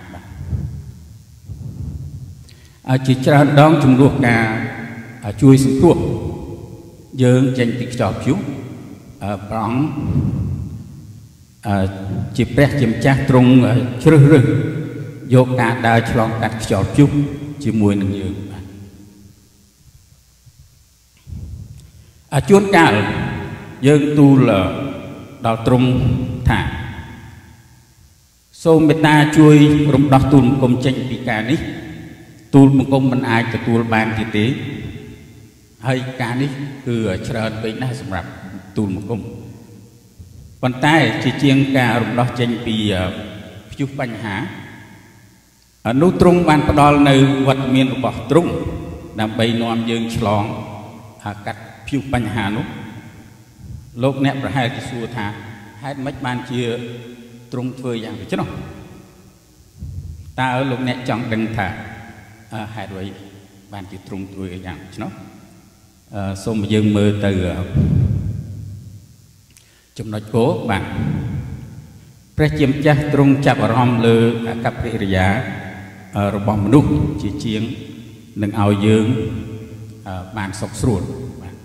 បាទជាច្រើនដងចំនួនការជួយសង្គ្រោះយើងចេញពីខ្យល់ព្យុះព្រះអង្គជាព្រះជាម្ចាស់ទ្រង់ជ្រើសរើសយកការដើរឆ្លងកាត់ខ្យល់ព្យុះជាមួយនឹងយើងបាទជួនកាលយើងទូលដល់ទ្រង់ថាសូមមេត្តាជួយរំដោះទូលបង្គំចេញពីការនេះទូលបង្គំមិនអាចទទួលបានទៀតទេហើយការនេះគឺច្រើនពេកណាស់សម្រាប់ទូលបង្គំប៉ុន្តែជាជាងការរំដោះចេញពីព្យុះបញ្ហានោះទ្រង់បានផ្ដល់នៅវត្តមានរបស់ទ្រង់ដើម្បីនាំយើងឆ្លងកាត់ព្យុះបញ្ហានោះលោកអ្នកប្រហែលជាសួរថាហេតុម៉េចបានជាទ្រង់ធ្វើយ៉ាងដូច្នោះតើលោកអ្នកចង់ដឹងថាហេតុអ្វីបានជាទ្រង់ធ្វើយ៉ាងដូច្នោះសូមយើងមើលទៅចំណុចគោបាទព្រះជាម្ចាស់ទ្រង់ចាប់អារម្មណ៍លើអាកប្បកិរិយារបស់មនុស្សជាជាងនឹងឲ្យយើងបានសុខស្រួលបាទ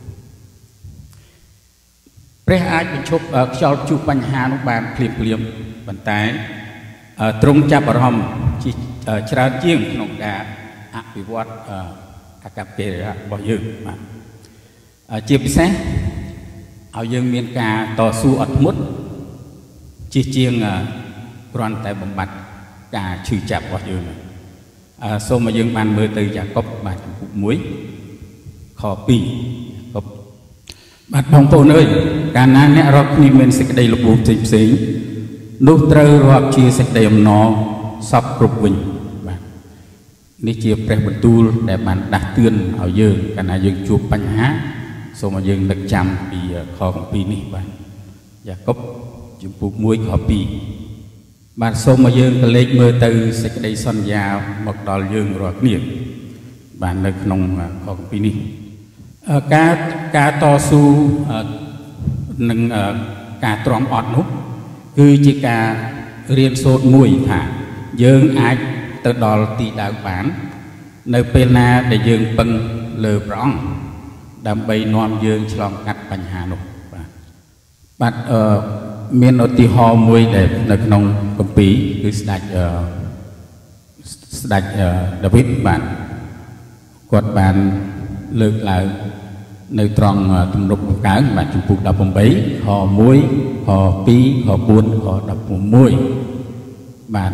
ព្រះអាចបញ្ឈប់ខ្យល់ព្យុះបញ្ហានោះបានភ្លាមភ្លាមប៉ុន្តែទ្រង់ចាប់អារម្មណ៍ជាច្រើនជាងក្នុងការអភិវឌ្ឍអាកប្បកិរិយារបស់យើងបាទជាពិសេសឲ្យយើងមានការតស៊ូអត់ធ្មត់ជាជាងគ្រាន់តែបំបត្តិការឈឺចាប់របស់យើងសូមឲ្យយើងបានមើលទៅយ៉ាកុបបាទចំពុកមួយខពីរកុបបាទបងប្អូនអើយកាលណាអ្នករកគ្នាមានសេចក្តីល្បួងផ្សេងផ្សេងនោះត្រូវរាប់ជាសេចក្តីអំណរសពគ្រប់វិញបាទនេះជាព្រះបន្ទូលដែលបានដាស់តឿនឲ្យយើងកាលណាយើងជួបបញ្ហាសូមឲ្យយើងនឹកចាំពីខកំពីនេះបាទយ៉ាកុបជំពូកមួយខពីរបាទសូមឲ្យយើងក៏លេចមើលទៅសេចក្តីសន្យាមកដល់យើងរាល់គ្នាបាទនៅក្នុងខកំពីនេះការការតស៊ូនឹងការទ្រាំអត់នោះគឺជាការរៀនសូត្រមួយថាយើងអាចទៅដល់ទីដៅបាននៅពេលណាដែលយើងពឹងលើព្រះអង្គដើម្បីនាំយើងឆ្លងកាត់បញ្ហានោះបាទបាទអឺមានឧទាហរណ៍មួយដែលនៅក្នុងគម្ពីរគឺស្ដេចអឺស្ដេចដាវីតបាទគាត់បានលើកឡើងនៅត្រង់ទំនុកបង្កើងបាទជំពូកដប់ប្រាំបីខមួយខពីរខបួនខដប់ប្រាំមួយបាទ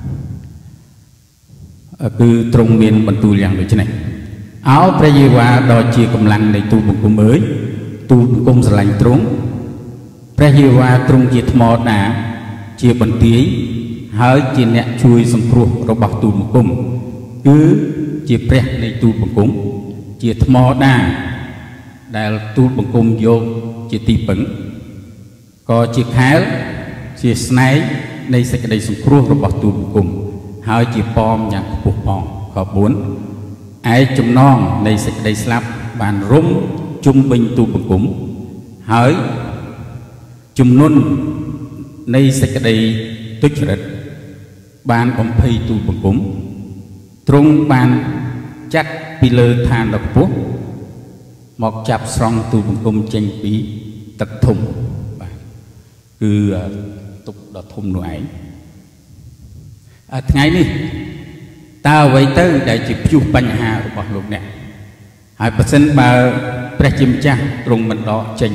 គឺទ្រង់មានបន្ទូលយ៉ាងដូចនេះអោព្រះយេហូវ៉ាដ៏ជាកម្លាំងនៃទូលបង្គំអើយទូលបង្គំស្រឡាញ់ទ្រង់ព្រះយេហូវ៉ាទ្រង់ជាថ្មដាជាបន្ទាយហើយជាអ្នកជួយសង្គ្រោះរបស់ទូលបង្គំគឺជាព្រះនៃទូលបង្គំជាថ្មដាដែលទូលបង្គំយកជាទីពឹងក៏ជាខែលជាស្នែងនៃសេចក្តីសង្គ្រោះរបស់ទូលបង្គំហើយជាប៉មយ៉ាងខ្ពស់ផងខបួនឯចំណងនៃសេចក្តីស្លាប់បានរុំជុំវិញទូលបង្គំហើយជំនន់នៃសេចក្តីទុច្ចរិតបានបំភ័យទូលបង្គំទ្រង់បានចាត់ពីលើឋានដ៏ខ្ពស់មកចាប់ស្រង់ទូលបង្គំចេញពីទឹកធំបាទគឺទុកដ៏ធំនោះឯងថ្ងៃនេះតើអ្វីទៅដែលជាព្យុះបញ្ហារបស់លោកអ្នកហើយបើសិនបើព្រះជាម្ចាស់ទ្រង់មិនដកចេញ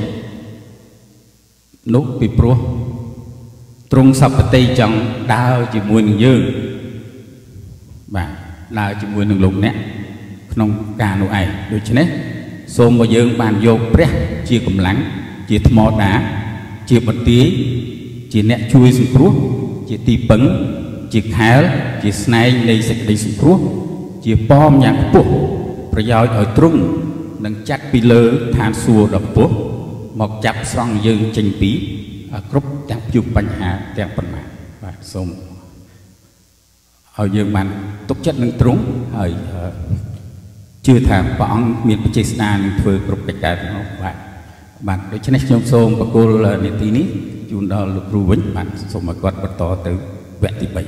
នោះពីព្រោះទ្រង់សព្វតីចង់ដើរជាមួយនឹងយើងបាទដើរជាមួយនឹងលោកអ្នកក្នុងការនោះឯងដូច្នេះសូមឲ្យយើងបានយកព្រះជាកម្លាំងជាថ្មដាជាបន្ទាយជាអ្នកជួយសង្គ្រោះជាទីពឹងជាខែលជាស្នែងនៃសេចក្តីសង្គ្រោះជាប៉មយ៉ាងខ្ពស់ប្រយោជន៍ឲ្យទ្រង់នឹងចាត់ពីលើឋានសួគ៌ដ៏ខ្ពស់មកចាប់ស្រង់យើងចេញពីគ្រប់ទាំងព្យុះបញ្ហាទាំងប៉ុន្មានបាទសូមឲ្យយើងបានទុកចិត្តនឹងទ្រង់ហើយជឿថាព្រះអង្គមានបច្ចេស្តានឹងធ្វើគ្រប់កិច្ចការទាំងអស់បាទបាទដូច្នេះខ្ញុំសូមបកគលនាទីនេះជូនដល់លោកគ្រូវិញបាទសូមឲ្យគាត់បន្តទៅវគ្គទីបី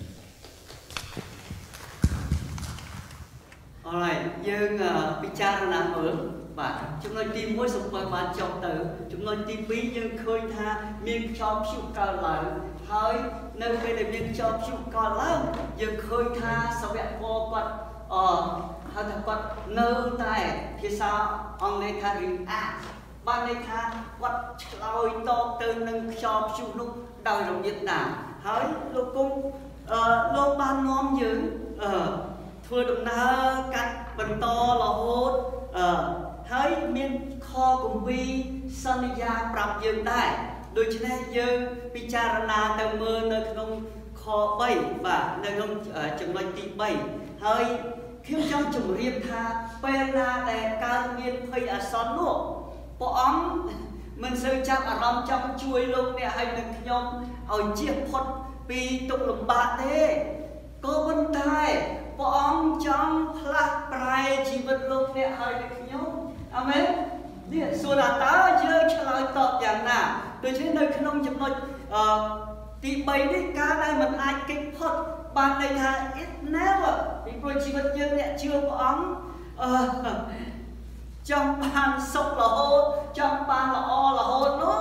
Alright យើងពិចារណាមើលបាទចំណុចទីមួយសំពើបានចប់ទៅចំណុចទីពីរយើងឃើញថាមានខ្យល់ព្យុះកើតឡើងហើយនៅពេលដែលមានខ្យល់ព្យុះកើតឡើងយើងឃើញថាសាវកពលគាត់អឺហៅថាគាត់នៅតែភាសាអង់គ្លេសថា react បានន័យថាគាត់ឆ្លើយតបទៅនឹងខ្យល់ព្យុះនោះដោយរបៀបណាហើយលោកគង់អឺលោកបាននាំយើងអឺធ្វើដំណើរកាត់បន្តរហូតអឺហើយមានខគម្ពីរសន្យាប្រាប់យើងដែរដូច្នេះយើងពិចារណាទៅមើលនៅក្នុងខបីបាទនៅក្នុងចំណុចទីបីហើយខ្ញុំចង់ជម្រាបថាពេលណាដែលកើតមានភ័យអាសន្ននោះព្រះអង្គមិនសូវចាប់អារម្មណ៍ចង់ជួយលោកអ្នកឲ្យនឹងខ្ញុំឲ្យជៀសផុតពីទុក្ខលំបាកទេក៏ប៉ុន្តែព្រះអង្គចង់ផ្លាស់ប្រែជីវិតលោកអ្នកឲ្យនឹងខ្ញុំអាមែននេះសួរថាតើយើងឆ្លើយតបយ៉ាងណាដូច្នេះនៅក្នុងចំណុចអឺទីបីនេះការដែលមិនអាចគេចផុតបានន័យថា it never ពីព្រោះជីវិតយើងអ្នកជឿព្រះអង្គអឺចង់បានសុខរហូតចង់បានល្អរហូតនោះ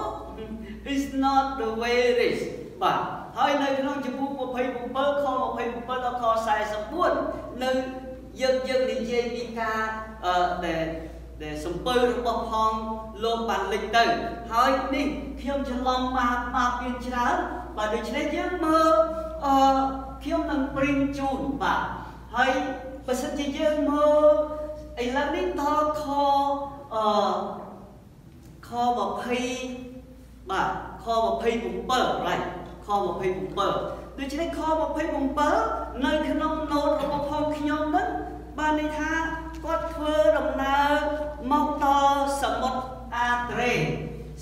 is not the way it is បាទហើយនៅក្នុងជំពូកยี่สิบเจ็ดខยี่สิบเจ็ดដល់ខสี่สิบสี่នៅយើងយើងនិយាយពីការអឺដែលដែលសំពើរបស់ផងលោកបានលេចទៅហើយនេះខ្ញុំច្រឡំមកមកពីច្រើនបាទដូច្នេះយើងមើលអឺខ្ញុំនឹងព្រីងជូនបាទហើយបើសិនជាយើងមើលឥឡូវនេះដល់ខអឺខยี่สิบបាទខยี่สิบเจ็ด right ខยี่สิบเจ็ดដូច្នេះខยี่สิบเจ็ดនៅក្នុងណូតរបស់ផងខ្ញុំហ្នឹងបានន័យថាគាត់ធ្វើដំណើរមកដល់សមុទ្រ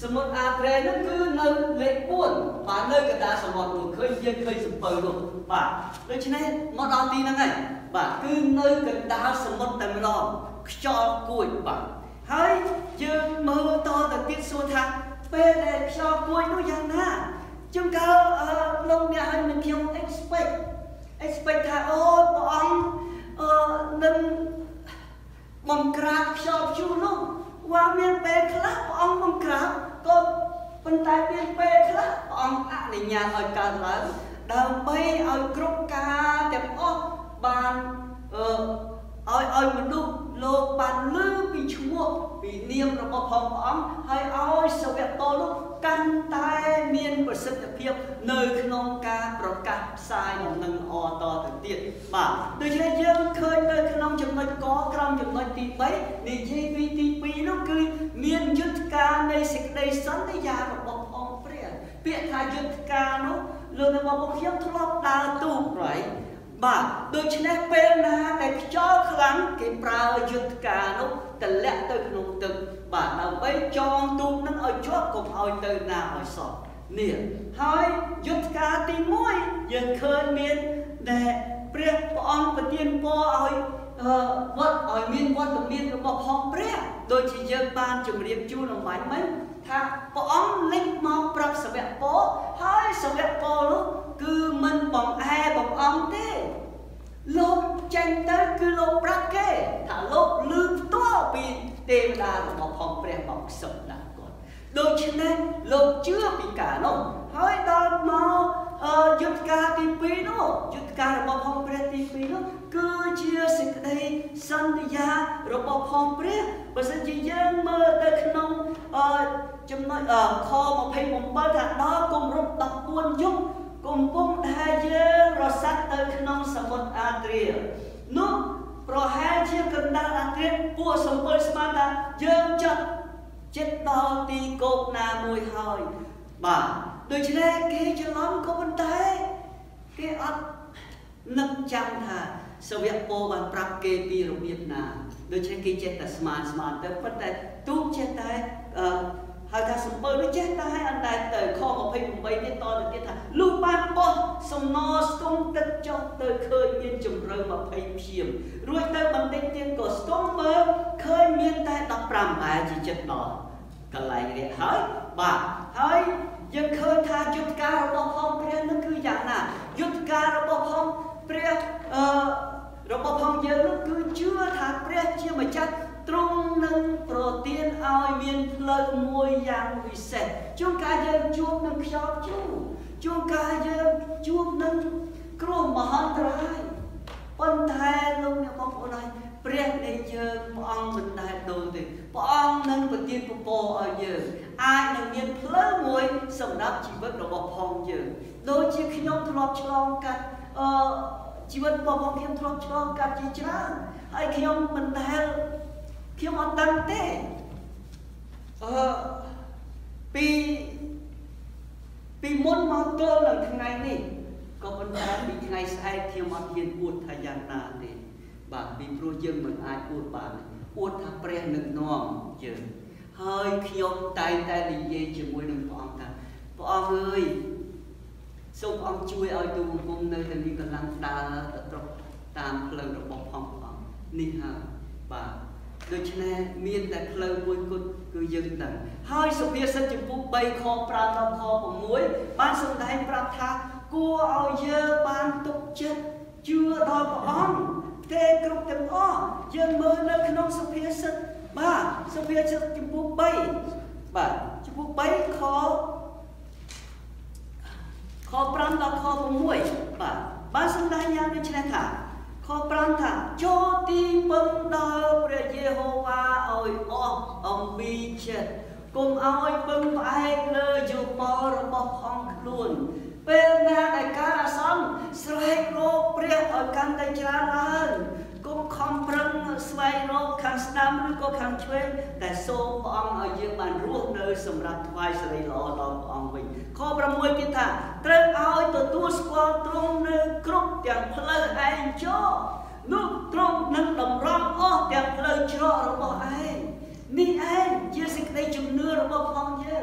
สมุดอาเทรนั่นคือเนินเล็กป้วนป่าเนินกระดาษสมุดเคยยังเคยสมเปิลลูกป่าโดยเฉพาะมอดอตีนั่นไงป่าคือเนินกระดาษสมุดแต่ไม่รอชอบกุยป่าให้ยืมมือต่อแต่ติดส่วนทางเป็นแต่ชอบกุยนู่นอย่างน่ะจึงเขาลงเนี่ยให้มันเพียง expect expect ថាអូព្រះអង្គអឺនឹងបង្ក្រាបខ្យល់ព្យុះនោះว่าមានពេលខ្លះព្រះអង្គបង្ក្រាបក៏ប៉ុន្តែមានពេលខ្លះព្រះអង្គអនុញ្ញាតឲ្យកើតឡើងដើម្បីឲ្យគ្រប់ការទាំងអស់បានអឺឲ្យឲ្យមនុស្សលោកបានលើពីឈ្មោះពីនាមរបស់ផងព្រះអង្គហើយឲ្យសាវកពលនោះកាន់តែមានប្រសិទ្ធភាពនៅក្នុងការប្រកាសផ្សាយដំណឹងល្អតទៅទៀតបាទដូច្នេះយើងឃើញនៅក្នុងចំណុចកក្រោមចំណុចទីបីនិយាយពីទីពីរនោះគឺមានយុទ្ធការនៃសេចក្តីសន្យារបស់ផងព្រះពាក្យថាយុទ្ធការនោះលោករបស់ពួកខ្ញុំធ្លាប់ដើរទូកហើយបាទដូច្នេះពេលណាដែលខ្យល់ខ្លាំងគេប្រើយុទ្ធការនោះតម្លាក់ទៅក្នុងទឹកបាទដើម្បីចងទូកនឹងឲ្យជាប់កុំឲ្យទៅណាឲ្យសោះនេះហើយយុទ្ធការទីមួយយើងឃើញមានដែលព្រះព្រះអង្គប្រទានពរឲ្យវត្តឲ្យមានវត្តមានរបស់ផងព្រះដូចជាយើងបានជម្រាបជូនអំបញ្ញមិញថាព្រះអង្គលេចមកប្រាប់សាវកពលហើយសាវកពលនោះគឺមិនបងអែបងអង្គទេលោកចេញទៅគឺលោកប្រាប់គេថាលោកលឺផ្ទាល់ពីទេវតារបស់ផងព្រះមកសុំដាក់គាត់ដូច្នេះលោកជឿពីការនោះហើយដល់មកយុទ្ធការទីពីរនោះយុទ្ធការរបស់ផងព្រះទីពីរនោះគឺជាសេចក្តីសន្យារបស់ផងព្រះបើសិនជាយើងមើលទៅក្នុងចំណុចខម្ភៃប្រាំថាដល់គម្រប់ដប់បួនយុគកំពុងដែលយើងរសាត់ទៅក្នុងសមុទ្រអាត្រានោះប្រហែលជាកណ្ដាលអាត្រាពួកសម្ពុលស្មានថាយើងចាត់ចិត្តដល់ទីគោកណាមួយហើយបាទដូច្នេះគេច្រឡំក៏ប៉ុន្តែគេអត់នឹកចាំថាសាវកពលបានប្រាប់គេពីរបៀបណាដូច្នេះគេចេះតែស្មានស្មានទៅប៉ុន្តែទូកចេះតែហើយថាសម្ពើនេះចេះតែអត់តែទៅខម្ភៃប្រាំនេះតទៅទៀតថាលុះបានបោះសំណស្ទង់ទឹកចុះទៅឃើញមានជម្រៅម្ភៃព្យាមរួចទៅបន្តិចទៀតក៏ស្ទង់មើលឃើញមានតែដប់ប្រាំបែរជាចិត្តដល់កន្លែងនេះហើយបាទហើយយើងឃើញថាយុទ្ធការរបស់ផងព្រះនឹងគឺយ៉ាងណាយុទ្ធការរបស់ផងព្រះអឺរបស់ផងយើងនោះគឺជឿថាព្រះជាម្ចាស់ទ្រង់នឹងប្រទានឲ្យមានផ្លូវមួយយ៉ាងពិសេសជួនកាលយើងជួបនឹងខ្យល់ព្យុះជួនកាលយើងជួបនឹងគ្រោះមហន្តរាយប៉ុន្តែលោកអ្នកបងប្អូនហើយព្រះនៃយើងព្រះអង្គមិនដែលដូរទេព្រះអង្គនឹងប្រទានពពកឲ្យយើងអាចនឹងមានផ្លូវមួយសម្រាប់ជីវិតរបស់ផងយើងដូចជាខ្ញុំធ្លាប់ឆ្លងកាត់អឺជីវិតរបស់ផងខ្ញុំធ្លាប់ឆ្លងកាត់ជាច្រើនហើយខ្ញុំមិនដែលខ្ញុំអត់ដឹងទេអឺពីពីមុនមកទល់នឹងថ្ងៃនេះក៏ប៉ុន្តែពីថ្ងៃស្អែកខ្ញុំអត់ហ៊ានអួតថាយ៉ាងណាទេបាទពីព្រោះយើងមិនអាចអួតបានអួតថាព្រះនឹងនាំយើងហើយខ្ញុំតែងតែនិយាយជាមួយនឹងព្រះអង្គថាព្រះអង្គអើយសូមព្រះអង្គជួយឲ្យទូបង្គំនៅទីនេះកម្លាំងដើរទៅត្រង់តាមផ្លូវរបស់ផងព្រះអង្គនេះហើយបាទដូច្នេះមានតែផ្លូវមួយគត់គឺយើងដឹងហើយសុភាសិតចំពោះបីខប្រាំដល់ខប្រាំបានសម្ដែងប្រាប់ថាគួរឲ្យយើងបានទុកចិត្តជឿដល់ព្រះអង្គទេគ្រប់ទាំងអស់យើងមើលនៅក្នុងសុភាសិតបាទសុភាសិតចំពោះបីបាទចំពោះបីខខប្រាំដល់ខប្រាំបាទបានសម្ដែងយ៉ាងដូចនេះថាខប្រាំថាចូលទីពឹងដល់ព្រះយេហូវ៉ាឲ្យអស់អំពីចិត្តកុំឲ្យពឹងផ្អែកលើយោបល់របស់ផងខ្លួនពេលណាដែលកើតអាសន្នស្រែករកព្រះឲ្យកាន់តែច្រើនឡើងកុំខំប្រឹងស្វែងរកខាងស្ដាំឬក៏ខាងឆ្វេងតែសូមព្រះអង្គឲ្យយើងបានរស់នៅសម្រាប់ថ្វាយសិរីល្អដល់ព្រះអង្គវិញខប្រាំទៀតថាត្រូវឲ្យទទួលស្គាល់ទ្រង់នៅគ្រប់ទាំងផ្លូវឯងចោនោះទ្រង់នឹងតម្រង់អស់ទាំងផ្លូវច្រករបស់ឯងនេះឯងជាសេចក្តីជំនឿរបស់ផងយើង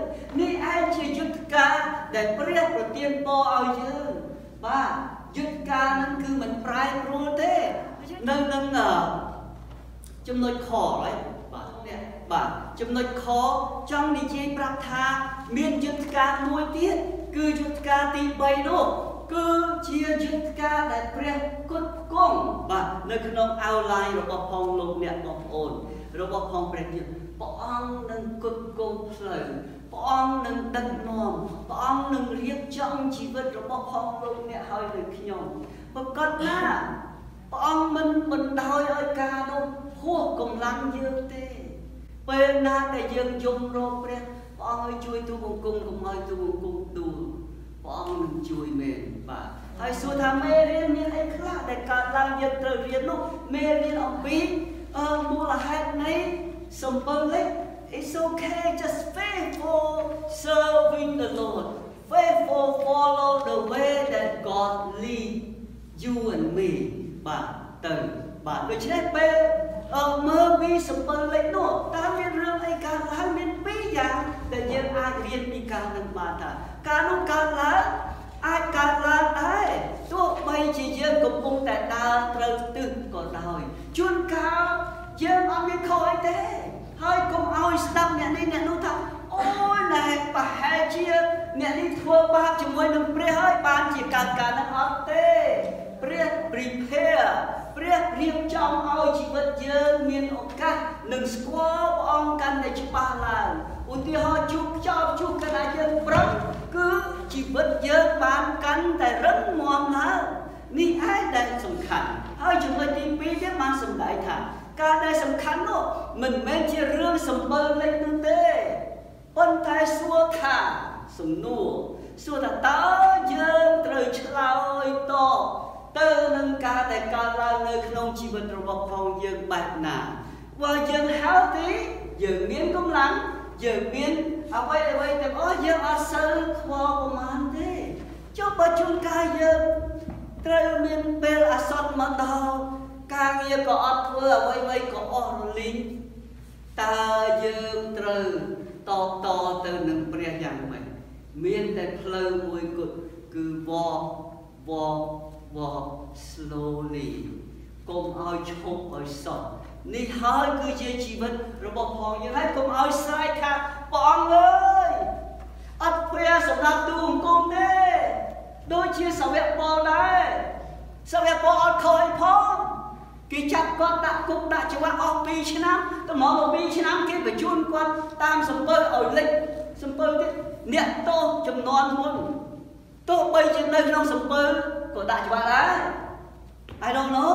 នេះឯងជាយុទ្ធការដែលព្រះប្រទានពរឲ្យយើងបាទយុទ្ធការហ្នឹងគឺមិនប្រែប្រួលទេនៅនឹងចំណុចខហើយបាទនេះបាទចំណុចខចង់និយាយប្រាប់ថាមានយុទ្ធការមួយទៀតគឺយុទ្ធការទីបីនោះគឺជាយុទ្ធការដែលព្រះគុតគង់បាទនៅក្នុងអោឡាយរបស់ផងលោកអ្នកបងប្អូនរបស់ផងព្រះយេស៊ូវព្រះអង្គនឹងគុតគង់ផ្លូវព្រះអង្គនឹងដឹកនាំព្រះអង្គនឹងរៀបចំជីវិតរបស់ផងលោកអ្នកហើយនឹងខ្ញុំប្រកាសណាព្រះអង្គមិនបណ្ដោយឲ្យការនោះហួសកម្លាំងយើងទេពេលណាដែលយើងយំរកព្រះព្រះអង្គឲ្យជួយទូបង្គំកុំឲ្យទូបង្គំទូលព្រះអង្គនឹងជួយមែនបាទហើយសួរថាមេរៀនមានអីខ្លះដែលកើតឡើងយើងត្រូវរៀននោះមេរៀនអំពីអឺមូលហេតុនៃសំពើលេខ It's okay just faithful serving the Lord faithful follow the way that God lead you and me បាទទៅបាទដូច្នេះពេលអឺមើលពីសំពើលេខនោះតើមានរឿងអីកើតឡើងមានពីរយ៉ាងដែលយើងអាចរៀនពីការនឹងបានថាការនោះកើតឡើងអាចកើតឡើងដែរទោះបីជាយើងកំពុងតែដើរត្រូវទិសក៏ដោយជួនកាលយើងអត់មានខុសអីទេហើយកុំឲ្យស្ដាប់អ្នកនេះអ្នកនោះថាអូយណែប្រហែលជាអ្នកនេះធ្វើបាបជាមួយនឹងព្រះហើយបានជាកើតការនឹងអត់ទេព្រះ prepare ព្រះរៀបចំឲ្យជីវិតយើងមានឱកាសនឹងស្គាល់ព្រះអង្គកាន់តែច្បាស់ឡើងឧទាហរណ៍ជួបខ្យល់ជួបកណ្ដាលយើងប្រឹងគឺជីវិតយើងបានកាន់តែរឹងមាំឡើងនេះឯងដែលសំខាន់ហើយចំណុចទីពីរទៀតបានសម្ដែងថាការដែលសំខាន់នោះមិនមែនជារឿងសម្បល់លេខនោះទេប៉ុន្តែសួរថាសំណួរសួរថាតើយើងត្រូវឆ្លើយតបទៅនឹងការដែលកើតឡើងនៅក្នុងជីវិតរបស់ផងយើងបែបណាបើយើង healthy យើងមានកម្លាំងយើងមានអ្វីអ្វីទាំងអស់យើងអត់សូវខ្វល់ប្រមាណទេចុះបើជួនកាលយើងត្រូវមានពេលអាសន្នមកដល់ការងារក៏អត់ធ្វើអ្វីអ្វីក៏អស់រលីងតើយើងត្រូវតបតទៅនឹងព្រះយ៉ាងម៉េចមានតែផ្លូវមួយគត់គឺ walk walk walk slowly កុំឲ្យឈប់ឲ្យសោះនេះហើយគឺជាជីវិតរបស់ផងយើងហើយកុំឲ្យស្រែកថាព្រះអង្គអើយអត់ពេលសម្រាប់ទូអង្គមទេដូចជាសាវកពលដែរសាវកពលអត់ខុសអីផងគេចាប់គាត់ដាក់គុកដាក់ច្បាប់អស់ពីរឆ្នាំតែមកមកពីរឆ្នាំគេបញ្ជូនគាត់តាមសំពើឲ្យលិចសំពើទៀតអ្នកទោសចំនួនមុនទោះបីជានៅក្នុងសំពើក៏ដាក់ច្បាប់ដែរ I don't know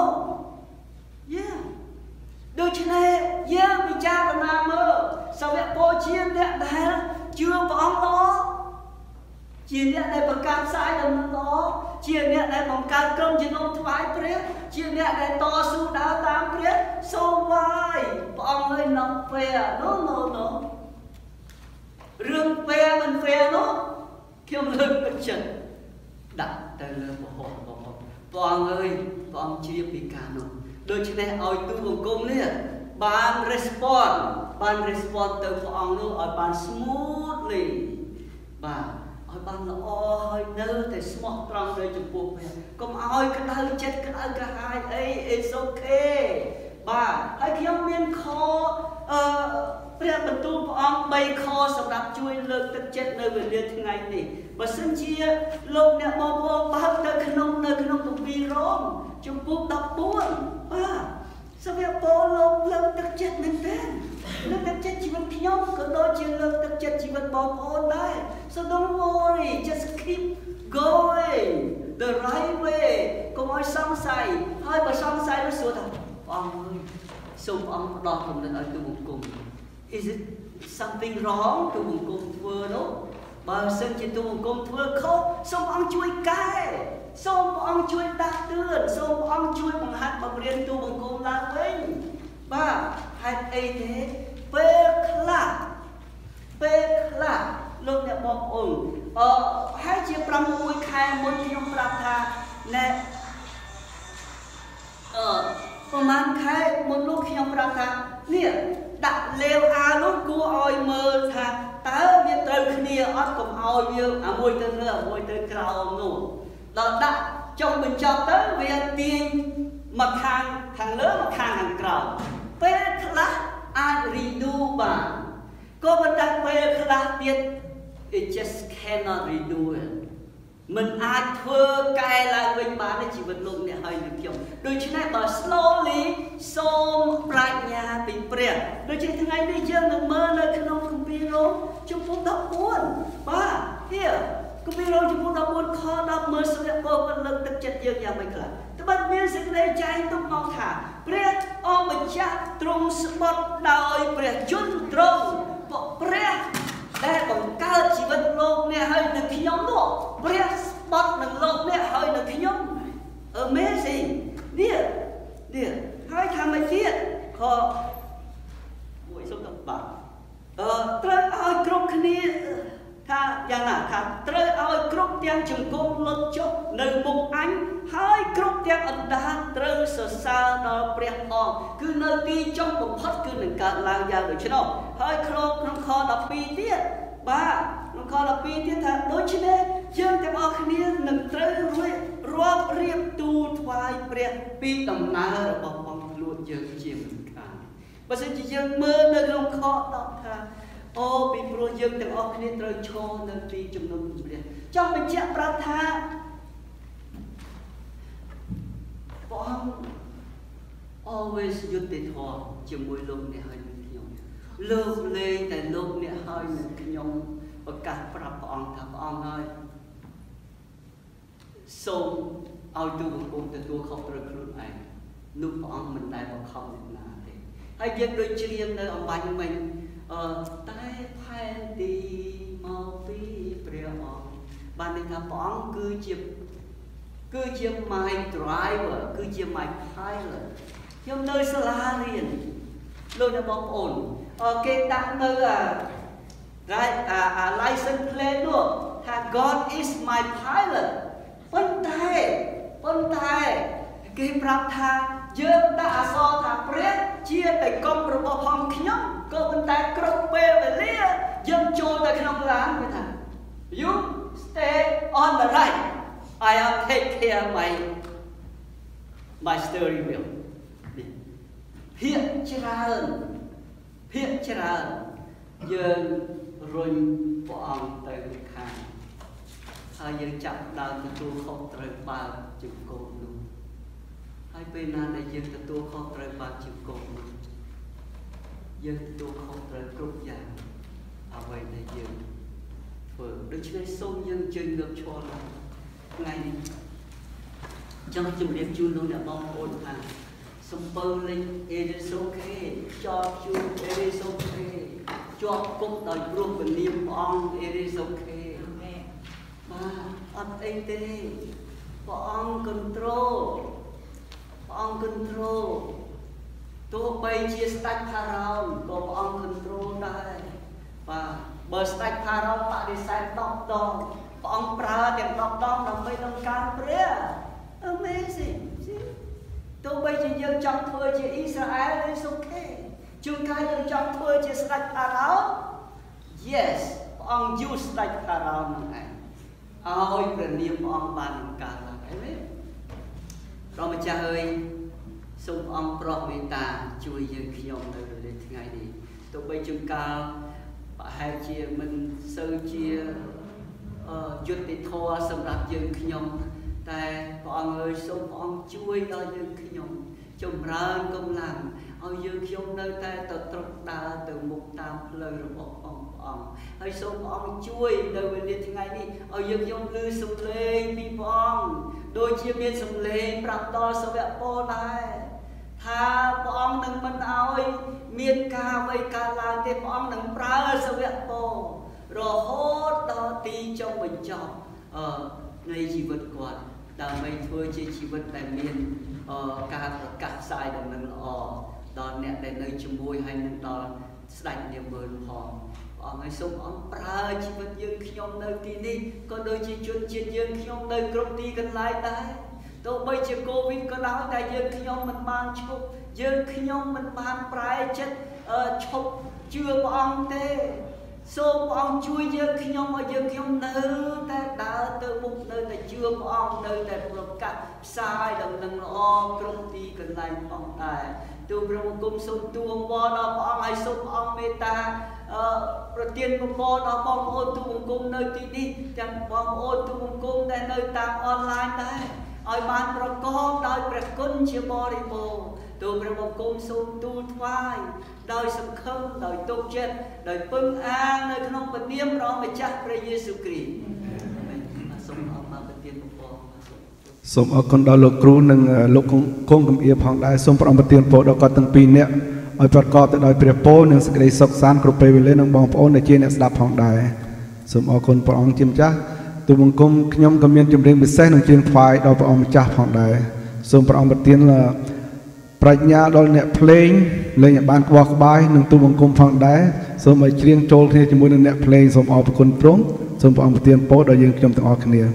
yeah ដូច្នេះយើងពិចារណាមើលសាវកពលជាអ្នកដែលជឿព្រះអង្គល្អជាអ្នកដែលបង្កើតផ្សាយដំណឹងល្អជាអ្នកដែលបង្កើតក្រុមជំនុំថ្វាយព្រះជាអ្នកដែលតស៊ូដើរតាមព្រះសូមវាយព្រះអង្គឲ្យ not fair no no no រឿង fair មិន fair នោះខ្ញុំលើកទឹកចិត្តដាក់ទៅលើពហុរបស់ព្រះអង្គអើយព្រះអង្គជ្រាបពីការនោះដូច្នេះឲ្យទូបង្គំនេះបាន respond បាន respond ទៅព្រះអង្គនោះឲ្យបាន smoothly បាទឲ្យបានល្អហើយនៅតែស្មោះត្រង់ទៅចំពោះព្រះកុំឲ្យក្តៅចិត្តក្តៅក្រហាយអី it's okay បាទហើយខ្ញុំមានខអឺព្រះបន្ទូលព្រះអង្គបីខសម្រាប់ជួយលើកទឹកចិត្តនៅវេលាថ្ងៃនេះបើសិនជាលោកអ្នកបងប្អូនបើកទៅក្នុងនៅក្នុងគម្ពីររ៉ូមជំពូកដប់បួនបាទសាវកពលលោកលើកទឹកចិត្តមែនទេលើកទឹកចិត្តជីវិតខ្ញុំក៏ដូចជាលើកទឹកចិត្តជីវិតបងប្អូនដែរ so don't worry just keep going the right way កុំឲ្យសង្ស័យហើយបើសង្ស័យនោះសួរថាព្រះអង្គអើយសូមព្រះអង្គផ្ដល់គំនិតឲ្យទូបង្គំ is it something wrong ទូបង្គំធ្វើនោះបើសិនជាទូបង្គំធ្វើខុសសូមព្រះអង្គជួយកែសូមព្រះអង្គជួយដាស់តឿនសូមព្រះអង្គជួយបង្ហាត់បង្រៀនទូបង្គំឡើងវិញបាទហេតុអីទេពេលខ្លះពេលខ្លះលោកអ្នកបងប្អូនអឺហើយជាប្រាំមួយខែមុនខ្ញុំប្រាប់ថាណែអឺប្រហែលខែមុននោះខ្ញុំប្រាប់ថានេះដាក់លេវអានោះគួរឲ្យមើលថាតើវាត្រូវឲ្យវាអាមួយទៅលើអាមួយទៅក្រោមនោះដល់ដាក់ចុងបញ្ចប់ទៅវាទាញមកខាងខាងលើមកខាងខាងក្រោមពេលខ្លះអាច redo បានក៏ប៉ុន្តែពេលខ្លះទៀត it just cannot redo it មិនអាចធ្វើកែឡើងវិញបានទេជីវិតលោកអ្នកហើយនឹងខ្ញុំដូច្នេះបើ slowly សូមប្រាជ្ញាពីព្រះដូច្នេះថ្ងៃនេះយើងនឹងមើលនៅក្នុងគម្ពីររ៉ូមជំពូកដប់បួនបាទ here គម្ពីររ៉ូមជំពូកដប់បួនខដប់មើលស្រាប់ពោលលើកទឹកចិត្តយើងយ៉ាងម៉េចខ្លះត្បិតមានសេចក្តីចែងទុកមកថាព្រះអង្គម្ចាស់ទ្រង់ស្បត់ដោយព្រះជន្មទ្រង់ព្រះដែលបង្កើតជីវិតលោកអ្នកហើយនឹងខ្ញុំនោះព្រះស្បត់នឹងលោកអ្នកហើយនឹងខ្ញុំ amazing នេះនេះហើយថាមកទៀតខមួយសុំទៅបាទអឺត្រូវឲ្យគ្រប់គ្នាថាយ៉ាងណាថាត្រូវឲ្យគ្រប់ទាំងជង្គង់លុតចុះនៅមុខអញហើយគ្រប់ទាំងអណ្ដាតត្រូវសរសើរដល់ព្រះអង្គគឺនៅទីចុងបំផុតគឺនឹងកើតឡើងយ៉ាងដូច្នោះហើយក្នុងក្នុងខដប់ពីរទៀតបាទក្នុងខដប់ពីរទៀតថាដូច្នេះយើងទាំងអស់គ្នានឹងត្រូវរួចរាប់រៀបទូលថ្វាយព្រះពីដំណើររបស់បងខ្លួនយើងជាមិនខានបើសិនជាយើងមើលនៅក្នុងខដប់ថាអូពីព្រោះយើងទាំងអស់គ្នាត្រូវឈរនៅទីជំនុំជម្រះចង់បញ្ជាក់ប្រាប់ថាព្រះអង្គ always យុត្តិធម៌ជាមួយលោកអ្នកហើយនឹងខ្ញុំលើកលែងតែលោកអ្នកហើយនឹងខ្ញុំប្រកាសប្រាប់ព្រះអង្គថាព្រះអង្គហើយសូមឲ្យទូបង្គំទទួលខុសត្រូវខ្លួនឯងនោះព្រះអង្គមិនដែលបង្ខំអ្នកណាទេហើយយើងដូចច្រៀងនៅអំបញ្ញមិញអឺតែផែនទីមកពីព្រះអង្គបានន័យថាព្រះអង្គគឺជាគឺជា my driver គឺជា my pilot ខ្ញុំនៅសាលារៀនលោកអ្នកបងប្អូនអឺគេដាក់នៅអាអា license plate នោះថា God is my pilot ប៉ុន្តែប៉ុន្តែគេប្រាប់ថាយើងដាក់អក្សរថាព្រះជាបេកុំរបស់ផងខ្ញុំក៏ប៉ុន្តែគ្រប់ពេលវេលាយើងចូលទៅក្នុងឡានគេថា you stay on the right I will take care my my steering wheel ភាគច្រើនភាគច្រើនយើងរុញព្រះអង្គទៅខាងហើយយើងចាប់ដើមទទួលខុសត្រូវបើជង្គង់នោះហើយពេលណាដែលយើងទទួលខុសត្រូវបើជង្គង់នោះយើងទទួលខុសត្រូវគ្រប់យ៉ាងអ្វីដែលយើងធ្វើដូច្នេះសូមយើងជើញលើកឈរឡើងថ្ងៃនេះចង់ជម្រាបជូនលោកអ្នកបងប្អូនថាសំពើលេង it is okay ជាប់ជួប it is okay ជាប់គុកដោយព្រោះវិញ្ញាណព្រះអង្គ it is okay បាទអត់អីទេព្រះអង្គ control ព្រះអង្គ control ទោះបីជាស្ដេចផារ៉ោនក៏ព្រះអង្គ control ដែរបាទបើស្ដេចផារ៉ោនបដិសេធដប់ដងព្រះអង្គប្រើទាំងដប់ដងដើម្បីដង្កើងព្រះ amazing ទោះបីជាយើងចង់ធ្វើជាអ៊ីស្រាអែល it's okay ជួនកាលយើងចង់ធ្វើជាស្ដេចផារ៉ោន yes ព្រះអង្គយូរស្ដេចផារ៉ោនហ្នឹងឯងឲ្យព្រះនាមព្រះអង្គបានបង្កើតឡើងអីមែនព្រះម្ចាស់អើយសូមអង្គប្រោះមេត្តាជួយយើងខ្ញុំនៅលើថ្ងៃនេះទោះបីជួនកាលប្រហែលជាមិនសូវជាយុត្តិធម៌សម្រាប់យើងខ្ញុំតែព្រះអង្គអើយសូមព្រះអង្គជួយដល់យើងខ្ញុំចម្រើនកម្លាំងឲ្យយើងខ្ញុំនៅតែទៅត្រកដើរទៅមុខតាមផ្លូវរបស់ព្រះអង្គហើយសូមព្រះអង្គជួយនៅវេលាថ្ងៃនេះឲ្យយើងខ្ញុំឮសំឡេងពីព្រះអង្គដូចជាមានសំឡេងប្រាប់ដល់សាវកពលដែរថាព្រះអង្គនឹងមិនឲ្យមានការអ្វីកើតឡើងទេព្រះអង្គនឹងប្រើសាវកពលរហូតដល់ទីចុងបញ្ចប់អឺនៃជីវិតគាត់ដើម្បីធ្វើជាជីវិតដែលមានការប្រកាសផ្សាយដំណឹងល្អដល់អ្នកដែលនៅជាមួយហើយនឹងដល់ស្ដេចនាមើលផងព្រះអង្គឲ្យសូមអង្គប្រើជីវិតយើងខ្ញុំនៅទីនេះក៏ដូចជាជនជាតិយើងខ្ញុំនៅគ្រប់ទីកន្លែងដែរទោះបីជាកូវីដក៏ដោយតែយើងខ្ញុំមិនបានឈប់យើងខ្ញុំមិនបានប្រែចិត្តឈប់ជឿព្រះអង្គទេសូមព្រះអង្គជួយយើងខ្ញុំឲ្យយើងខ្ញុំនៅតែដើរទៅមុខនៅតែជឿព្រះអង្គនៅតែប្រកាសផ្សាយដំណឹងល្អគ្រប់ទីកន្លែងផងដែរទូព្រះបង្គំសូមទូអង្វរដល់ព្រះអង្គឲ្យសូមព្រះអង្គមេត្តាប្រទានពរដល់បងប្អូនទូបង្គំនៅទីនេះទាំងបងប្អូនទូបង្គំដែលនៅតាមអនឡាញដែរឲ្យបានប្រកបដោយព្រះគុណជាបរិបូរណ៍ទូព្រះបង្គំសូមទូលថ្វាយដោយសង្ឃឹមដោយទុកចិត្តដោយពឹងអាងនៅក្នុងព្រះនាមព្រះម្ចាស់ព្រះយេស៊ូវគ្រីស្ទសូមអរគុណប្រទានពរសូមអរគុណដល់លោកគ្រូនិងលោកគង់កំអៀផងដែរសូមព្រះអង្គប្រទានពរដល់គាត់ទាំងពីរនាក់ឲ្យប្រកបទៅដោយព្រះពរនិងសេចក្តីសុខសាន្តគ្រប់ពេលវេលានិងបងប្អូនដែលជាអ្នកស្ដាប់ផងដែរសូមអរគុណព្រះអង្គជាម្ចាស់ទូបង្គំខ្ញុំក៏មានចម្រៀងពិសេសនឹងជើងថ្វាយដល់ព្រះអង្គម្ចាស់ផងដែរសូមព្រះអង្គប្រទានប្រាជ្ញាដល់អ្នកភ្លេងលេងឲ្យបានក្បោះក្បាយនិងទូបង្គំផងដែរសូមឲ្យច្រៀងចូលគ្នាជាមួយនឹងអ្នកភ្លេងសូមអរគុណទ្រង់សូមព្រះអង្គប្រទានពរដល់យើងខ្ញុំទាំងអស់គ្នា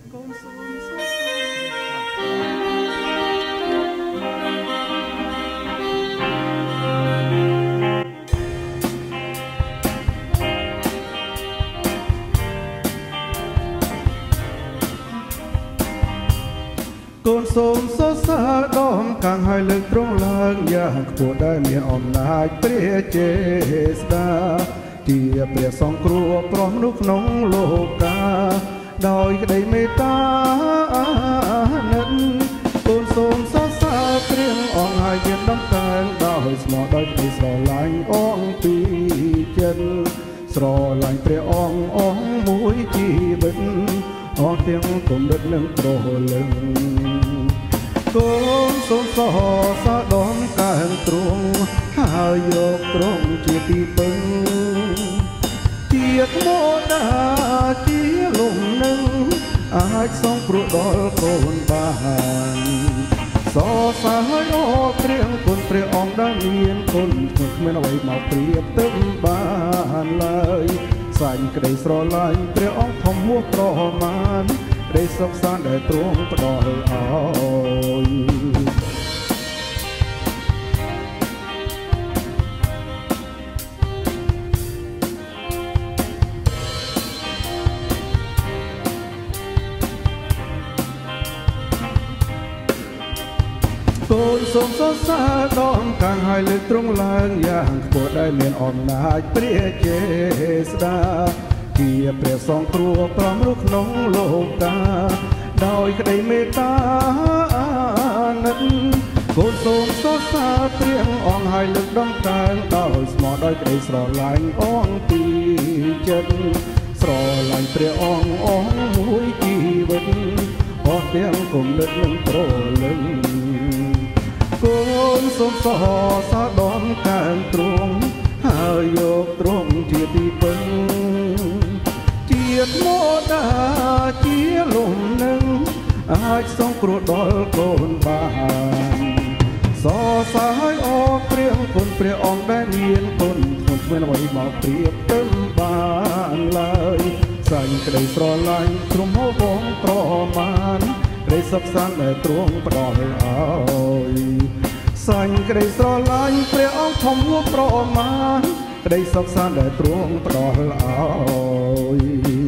កូនសូមសរសើរដំកាំងឲ្យលើកទ្រង់ឡើងយ៉ាងខ្ពស់ដែលមានអំណាចព្រះចេស្តាជាព្រះសង្គ្រោះប្រោះមនុស្សក្នុងលោកាដោយក្តីមេត្តាណិតកូនសូមសរសើរព្រះអង្គឲ្យមានដំកើងដោយស្មោះដោយក្តីស្រឡាញ់អង្គពីចិត្តស្រឡាញ់ព្រះអង្គអង្គមួយជីវិតអស់ទាំងគំនិតនិងប្រលឹងកូនសូមសរសើរដំកើងទ្រង់ហើយយកទ្រង់ជាទីពឹងជាធ្មតាជាលំនឹងអាចសង្គ្រោះដល់កូនបានសរសើរឲ្យអរព្រះគុណព្រះអង្គដែលមានគុណគ្មានអ្វីមកប្រៀបទៅបានឡើយសាញ់ក្តីស្រឡាញ់ព្រះអង្គធំហួសប្រមាណក្តីសុខសាន្តដែលទ្រង់ផ្ដល់ឲ្យកូនសូមសរសើរដំកាំងឲ្យលើកទ្រង់ឡើងយ៉ាងខ្ពស់ដែលមានអំណាចព្រះចេស្តាជាព្រះសង្គ្រោះប្រោះមនុស្សក្នុងលោកាដោយក្តីមេត្តាណិតកូនសូមសរសើរព្រះអង្គឲ្យលើកដំកើងដោយស្មោះដោយក្តីស្រឡាញ់អង្គពីចិត្តស្រឡាញ់ព្រះអង្គអង្គមួយជីវិតអស់ទាំងគំនិតនិងប្រលឹងកូនសូមសរសើរដំកើងទ្រង់ហើយយកទ្រង់ជាទីពឹងជាធ្មតាជាលំនឹងអាចសង្គ្រោះដល់កូនបានសរសើរឲ្យអរព្រះគុណព្រះអង្គដែលមានគុណគ្មានអ្វីមកប្រៀបទៅបានឡើយសាញ់ក្តីស្រឡាញ់ទ្រង់ហូរបងប្រមាណក្តីសុខសាន្តដែលទ្រង់ផ្ដល់ឲ្យសាញ់ក្តីស្រឡាញ់ព្រះអង្គធំហួសប្រមាណក្តីសុខសាន្តដែលទ្រង់ផ្ដល់ឲ្យ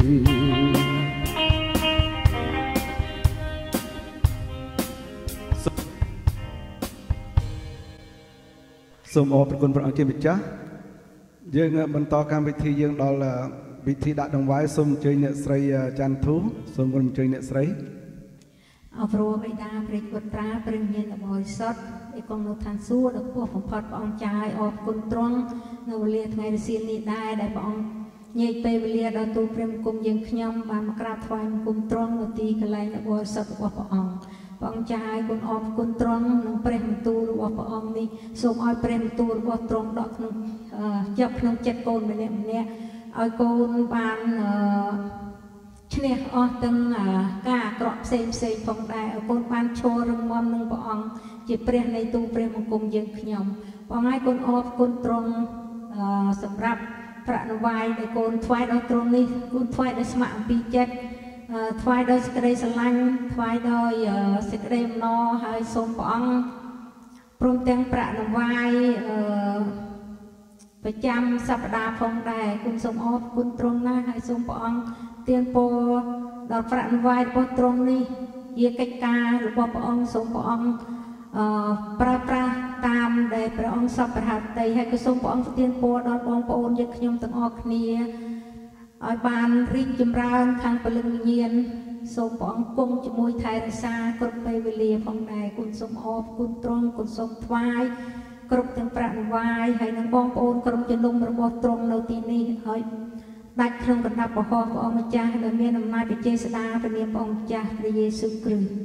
សូមអរព្រគុណព្រះអង្គជាម្ចាស់យើងបន្តកម្មវិធីយើងដល់ពិធីដាក់ដង្វាយសូមអញ្ជើញអ្នកស្រីច័ន្ទធូសូមអញ្ជើញអ្នកស្រីអរព្រមបិតាព្រះពុត្រាព្រះវិញ្ញាណបរិសុទ្ធដែលគង់នៅឋានសួគ៌ដ៏ខ្ពស់បំផុតព្រះអង្គចាស់ឲ្យអរគុណទ្រង់នៅវេលាថ្ងៃរសៀលនេះដែរដែលព្រះអង្គញែកពេលវេលាដល់ទូលព្រះបង្គំយើងខ្ញុំបានមកក្រាបថ្វាយបង្គំទ្រង់នៅទីកន្លែងដ៏បរិសុទ្ធរបស់ព្រះអង្គព្រះអង្គចាស់ឲ្យគុណអរគុណទ្រង់និងព្រះបន្ទូលរបស់ព្រះអង្គនេះសូមឲ្យព្រះបន្ទូលរបស់ទ្រង់ដកក្នុងយកក្នុងចិត្តកូនម្នាក់ម្នាក់ឲ្យកូនបានឈ្នះអស់ទាំងការអាក្រក់ផ្សេងផ្សេងផងដែរឲ្យកូនបានឈររឹងមាំនឹងព្រះអង្គជាព្រះនៃទូលព្រះបង្គំយើងខ្ញុំព្រះអង្គឲ្យកូនអរគុណទ្រង់សម្រាប់ប្រាក់នវាយដែលកូនថ្វាយដល់ទ្រង់នេះកូនថ្វាយដោយស្ម័គ្រអំពីចិត្តថ្វាយដោយសេចក្តីស្រឡាញ់ថ្វាយដោយសេចក្តីអំណរហើយសូមព្រះអង្គព្រមទាំងប្រាក់នវាយបประจำสัปดาห์พงได้คุณสมอดคุณตรงหน้าให้สมปองเตียนโปดอกประวายโปตรงนี้เยี่ยกิจการหรือปองสมปองประปราตามได้พระองค์สัพพะไตให้กุศลพระองค์เตียนโปดอกบองปอนยึดขยมตั้งออกเนียอ้อยบานริจำรานทางปลึงเยียนสมปองกงจมวยไทยรักษากรบไปเวลีพองได้คุณสมอดคุณตรงคุณสมทวายกรบตั้งประวายให้นางบองปอนกรบจะลงระบบตรงเราตีนี้อ้อยดัดเครื่องประดับประหอบพระองค์เจ้าโดยเมียนำมาเป็นเจษฎาเป็นเนียพระองค์เจ้าพระเยซูคริสต์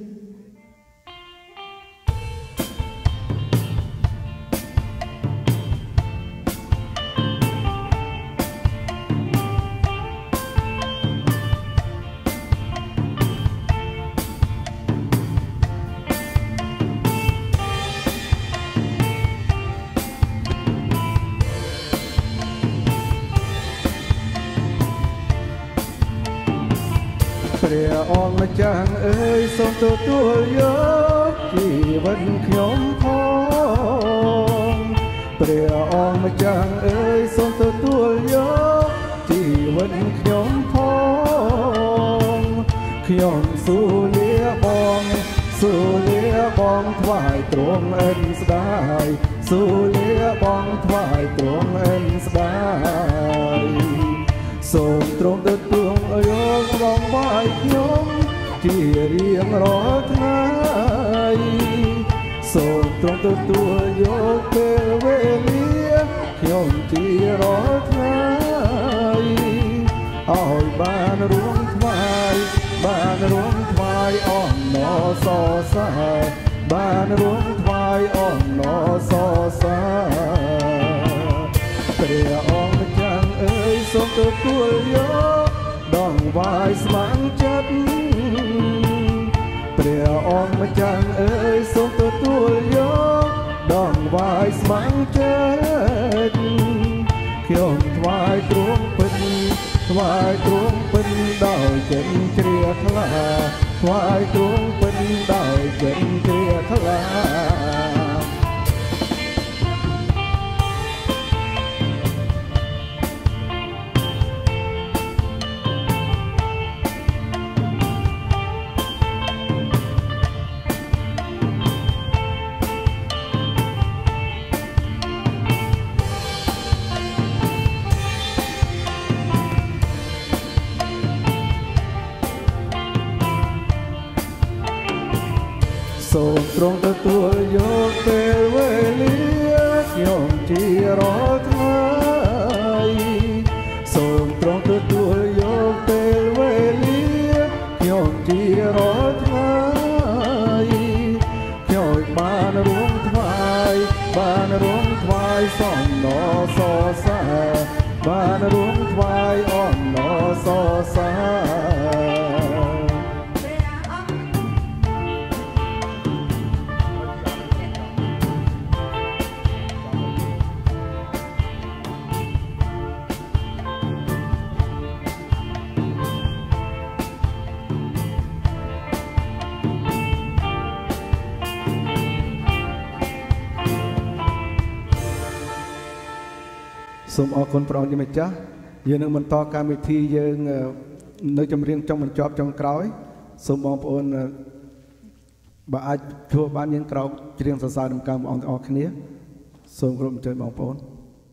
พระองค์จางเอ๋ยทรงตัวตัวยกที่วันขยมพองพระองค์จางเอ๋ยทรงตัวตัวยกที่วันขยมพองขยมสู่เลียบองสู่เลียบองถวายตรงเอ็นสดายสู่เลียบองถวายตรงเอ็นสดายส่งตรงตัวตวงยกลองไหว้ขยมที่เรียงรอไทยส่งตรงตัวตัวยกเปเวเลียขยมที่รอไทยอ้อยบานรวงทวายบานรวงทวายอ่อนนอซอสายบานรวงทวายอ่อนนอซอสายพระองค์จางเอ๋ยทรงตัวตัวยกดองวายสมังจัดพระองค์จางเอ๋ยทรงตัวตัวยกดองวายสมังจัดขยมถวายตรงเป็นถวายตรงเป็นดาวเจนเกลียทลาถวายตรงเป็นดาวเจนเกลียทลาส่งตรงตัวตัวยกเปเวเลียขยมที่รอไทยส่งตรงตัวตัวยกเปเวเลียขยมที่รอไทยขยมบานรวงทวายบานรวงทวายส่องนอซอสาบานรวงทวายอ่อนนอซอสาសូមអរគុណព្រះអង្គជាម្ចាស់យើងនឹងបន្តកម្មវិធីយើងនៅចម្រៀងចុងបញ្ចប់ចុងក្រោយសូមបងប្អូនបើអាចជួបបានយើងក្រោកច្រៀងសរសើរដំណើរព្រះអង្គទាំងអស់គ្នាសូមគោរពអញ្ជើញបងប្អូន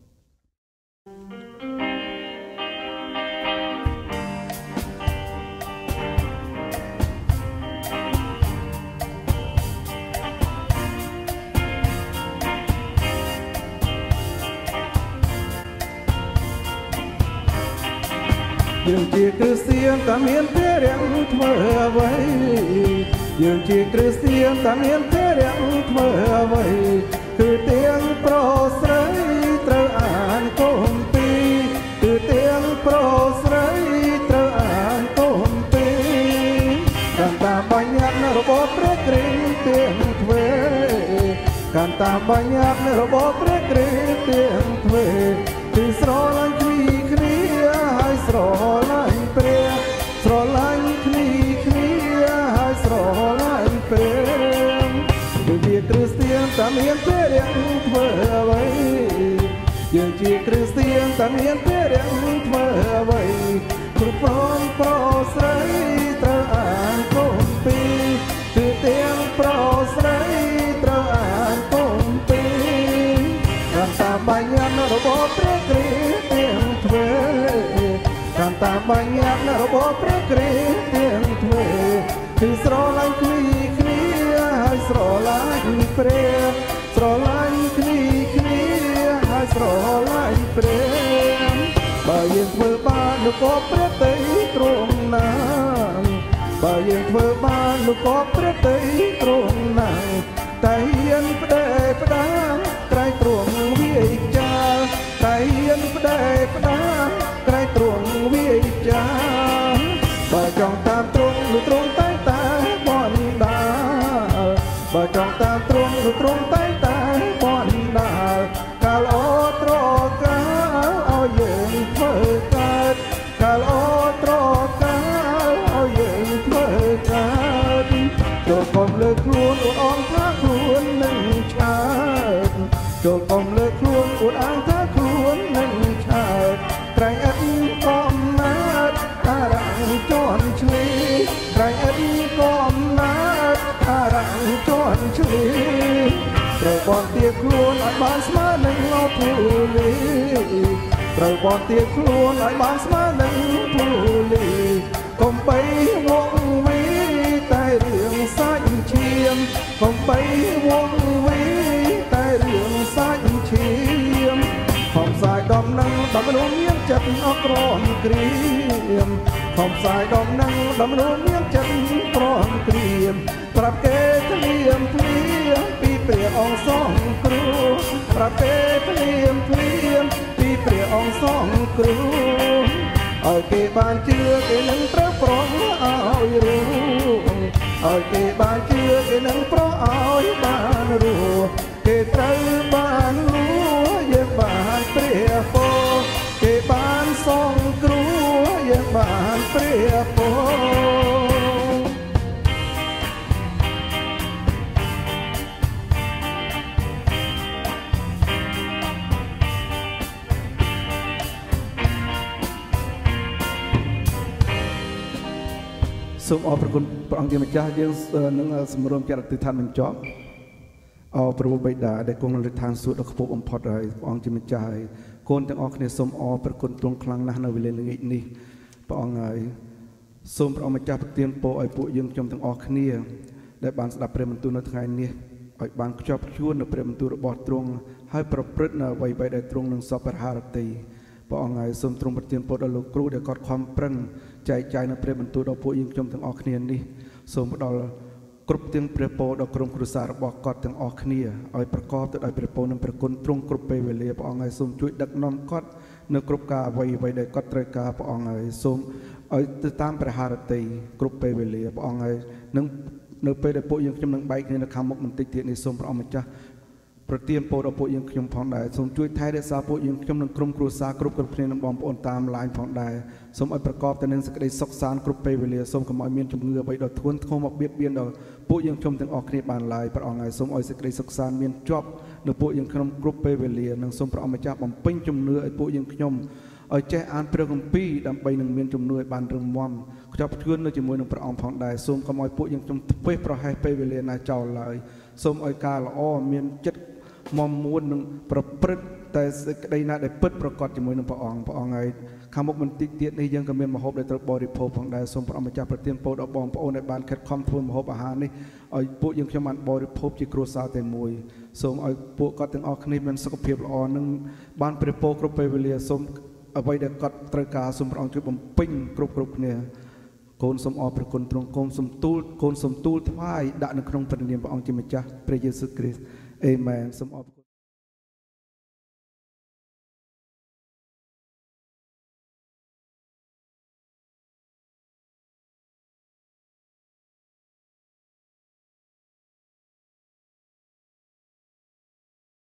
យើងជាគ្រីស្ទានតែមានភារៈធ្វើអ្វីយើងជាគ្រីស្ទានតែមានភារៈធ្វើអ្វីគឺទាំងប្រុសស្រីត្រូវអានគម្ពីរគឺទាំងប្រុសស្រីត្រូវអានគម្ពីរកាន់តាមបញ្ញត្តិរបស់ព្រះគ្រីស្ទទាំងទ្វេកាន់តាមបញ្ញត្តិរបស់ព្រះគ្រីស្ទទាំងទ្វេគឺស្រឡាញ់គ្នាគ្នាហើយស្រឡាញ់ព្រះស្រឡាញ់គ្នាគ្នាហើយស្រឡាញ់ព្រះដូចជាគ្រីស្ទានតែមានភារៈធ្វើអ្វីយើងជាគ្រីស្ទានតែមានព្រះរាំងធ្វើអ្វីគ្រប់ព្រមប្រុសស្រីត្រូវអានគម្ពីរគឺទាំងប្រុសស្រីត្រូវអានគម្ពីរតាមតាមបញ្ញត្តិរបស់ព្រះគ្រីស្ទទាំងធ្វើតាមតាមបញ្ញត្តិរបស់ព្រះគ្រីស្ទទាំងធ្វើគឺស្រឡាញ់គ្នាគ្នាហើយស្រឡាញ់ព្រះស្រឡាញ់គ្នាគ្នាហើយស្រឡាញ់ព្រះបើយើងធ្វើបានលោកក៏ព្រះតីទ្រង់ណាស់បើយើងធ្វើបានលោកក៏ព្រះតីទ្រង់ណាស់តែហ៊ានផ្ដេផ្ដាំក្រៃទ្រង់វាចាតែហ៊ានផ្ដេផ្ដាំក្រៃទ្រង់វាចាបើចង់តាមទ្រង់លោកទ្រង់តែតែបណ្ដាលបើចង់តាមទ្រង់លោកទ្រង់តែតែបណ្ដាលកាលអូត្រកាលឲ្យយើងធ្វើកើតកាលអូត្រកាលឲ្យយើងធ្វើកើតចូលកុំលើកខ្លួនអួតអងថាខ្លួននឹងឆ្អើតចូលកុំលើកខ្លួនអួតអងថាខ្លួននឹងឆ្អើតត្រែងអិតកំណាតអារំជន់ឆ្លីត្រែងអិតកំណាតអារំជន់ឆ្លីត្រូវបនទាខ្លួនឲ្យបានស្មើនឹងលោកធូលីត្រូវបនទាខ្លួនឲ្យបានស្មើនឹងធូលីកុំបីវងវីតែរឿងសាច់ឈាមកុំបីវងវីតែរឿងសាច់ឈាមខំផ្សាយដំណឹងដល់មនុស្សមានចិត្តអក្រមក្រៀមខំផ្សាយដំណឹងដល់មនុស្សមានចិត្តក្រមក្រៀមប្រាប់គេធ្លៀមធ្លៀមពីព្រះអង្គសង្គ្រោះប្រាប់គេធ្លៀមធ្លៀមពីព្រះអង្គសង្គ្រោះឲ្យគេបានជឿគេនឹងត្រូវប្រោះឲ្យរួចឲ្យគេបានជឿគេនឹងប្រោះឲ្យបានរស់គេត្រូវបានលួយើងបានព្រះពរគេបានសង្គ្រោះយើងបានព្រះពរសូមអរព្រគុណព្រះអង្គជាម្ចាស់យើងនឹងសម្រុំចាត់អធិដ្ឋានបញ្ចប់អរព្រះបិតាដែលគង់នៅឋានសួគ៌ដ៏ខ្ពស់បំផុតហើយព្រះអង្គជាម្ចាស់ហើយកូនទាំងអស់គ្នាសូមអរព្រគុណទ្រង់ខ្លាំងណាស់នៅវេលាល្ងាចនេះព្រះអង្គហើយសូមព្រះអង្គម្ចាស់ប្រទានពរឲ្យពួកយើងខ្ញុំទាំងអស់គ្នាដែលបានស្ដាប់ព្រះបន្ទូលនៅថ្ងៃនេះឲ្យបានខ្ជាប់ខ្ជួននៅព្រះបន្ទូលរបស់ទ្រង់ហើយប្រព្រឹត្តនៅអ្វីៗដែលទ្រង់នឹងសពរហារតីព្រះអង្គហើយសូមទ្រង់ប្រទានពរដល់លោកគ្រូដែលគាត់ខំប្រឹងចែកចាយនៅព្រះបន្ទូលដល់ពួកយើងខ្ញុំទាំងអស់គ្នានេះសូមផ្ដល់គ្រប់ទាំងព្រះពរដល់ក្រុមគ្រួសាររបស់គាត់ទាំងអស់គ្នាឲ្យប្រកបទៅដោយព្រះពរនិងព្រះគុណទ្រង់គ្រប់ពេលវេលាព្រះអង្គហើយសូមជួយដឹកនាំគាត់នៅគ្រប់ការអ្វីអ្វីដែលគាត់ត្រូវការព្រះអង្គហើយសូមឲ្យទៅតាមព្រះハរតីគ្រប់ពេលវេលាព្រះអង្គហើយនឹងនៅពេលដែលពួកយើងខ្ញុំនឹងបែកគ្នានៅខាងមុខបន្តិចទៀតនេះសូមព្រះអង្គម្ចាស់ប្រទានពរដល់ពួកយើងខ្ញុំផងដែរសូមជួយថែរក្សាពួកយើងខ្ញុំនិងក្រុមគ្រួសារគ្រប់គ្រប់គ្នានិងបងប្អូនតាមឡាញផងដែរសូមឲ្យប្រកបទៅនឹងសេចក្តីសុខសាន្តគ្រប់ពេលវេលាសូមកុំឲ្យមានជំងឺអ្វីដ៏ធ្ងន់ធ្ងរមកបៀតបៀនដល់ពួកយើងខ្ញុំទាំងអស់គ្នាបានឡើយព្រះអង្គហើយសូមឲ្យសេចក្តីសុខសាន្តមានជាប់នៅពួកយើងខ្ញុំគ្រប់ពេលវេលានិងសូមព្រះអង្គម្ចាស់បំពេញជំនឿឲ្យពួកយើងខ្ញុំឲ្យចេះអានព្រះគម្ពីរដើម្បីនឹងមានជំនឿឲ្យបានរឹងមាំខ្ជាប់ខ្ជួននៅជាមួយនឹងព្រះអង្គផងដែរសូមកុំឲ្យពួកយើងខ្ញុំធ្វេសប្រហែសពេលវេលាណាចោលឡើយសូមឲ្យការល្អមានចិត្តមុំមួននឹងប្រព្រឹត្តតែសេចក្តីណាដែលពិតប្រកបជាមួយនឹងព្រះអង្គព្រះអង្គហើយខាងមុខបន្តិចទៀតនេះយើងក៏មានម្ហូបដែលត្រូវបរិភោគផងដែរសូមព្រះអង្គម្ចាស់ប្រទានពរដល់បងប្អូនដែលបានខិតខំធ្វើម្ហូបអាហារនេះឲ្យពួកយើងខ្ញុំបានបរិភោគជាគ្រួសារតែមួយសូមឲ្យពួកគាត់ទាំងអស់គ្នាមានសុខភាពល្អនិងបានព្រះពរគ្រប់ពេលវេលាសូមអ្វីដែលគាត់ត្រូវការសូមព្រះអង្គជួយបំពេញគ្រប់គ្រប់គ្នាកូនសូមអរព្រះគុណទ្រង់កូនសូមទូលកូនសូមទូលថ្វាយដាក់នៅក្នុងព្រះនាមព្រះអង្គជាម្ចាស់ព្រះយេស៊ូវគ្រីស្ទអេមែនសូមអរ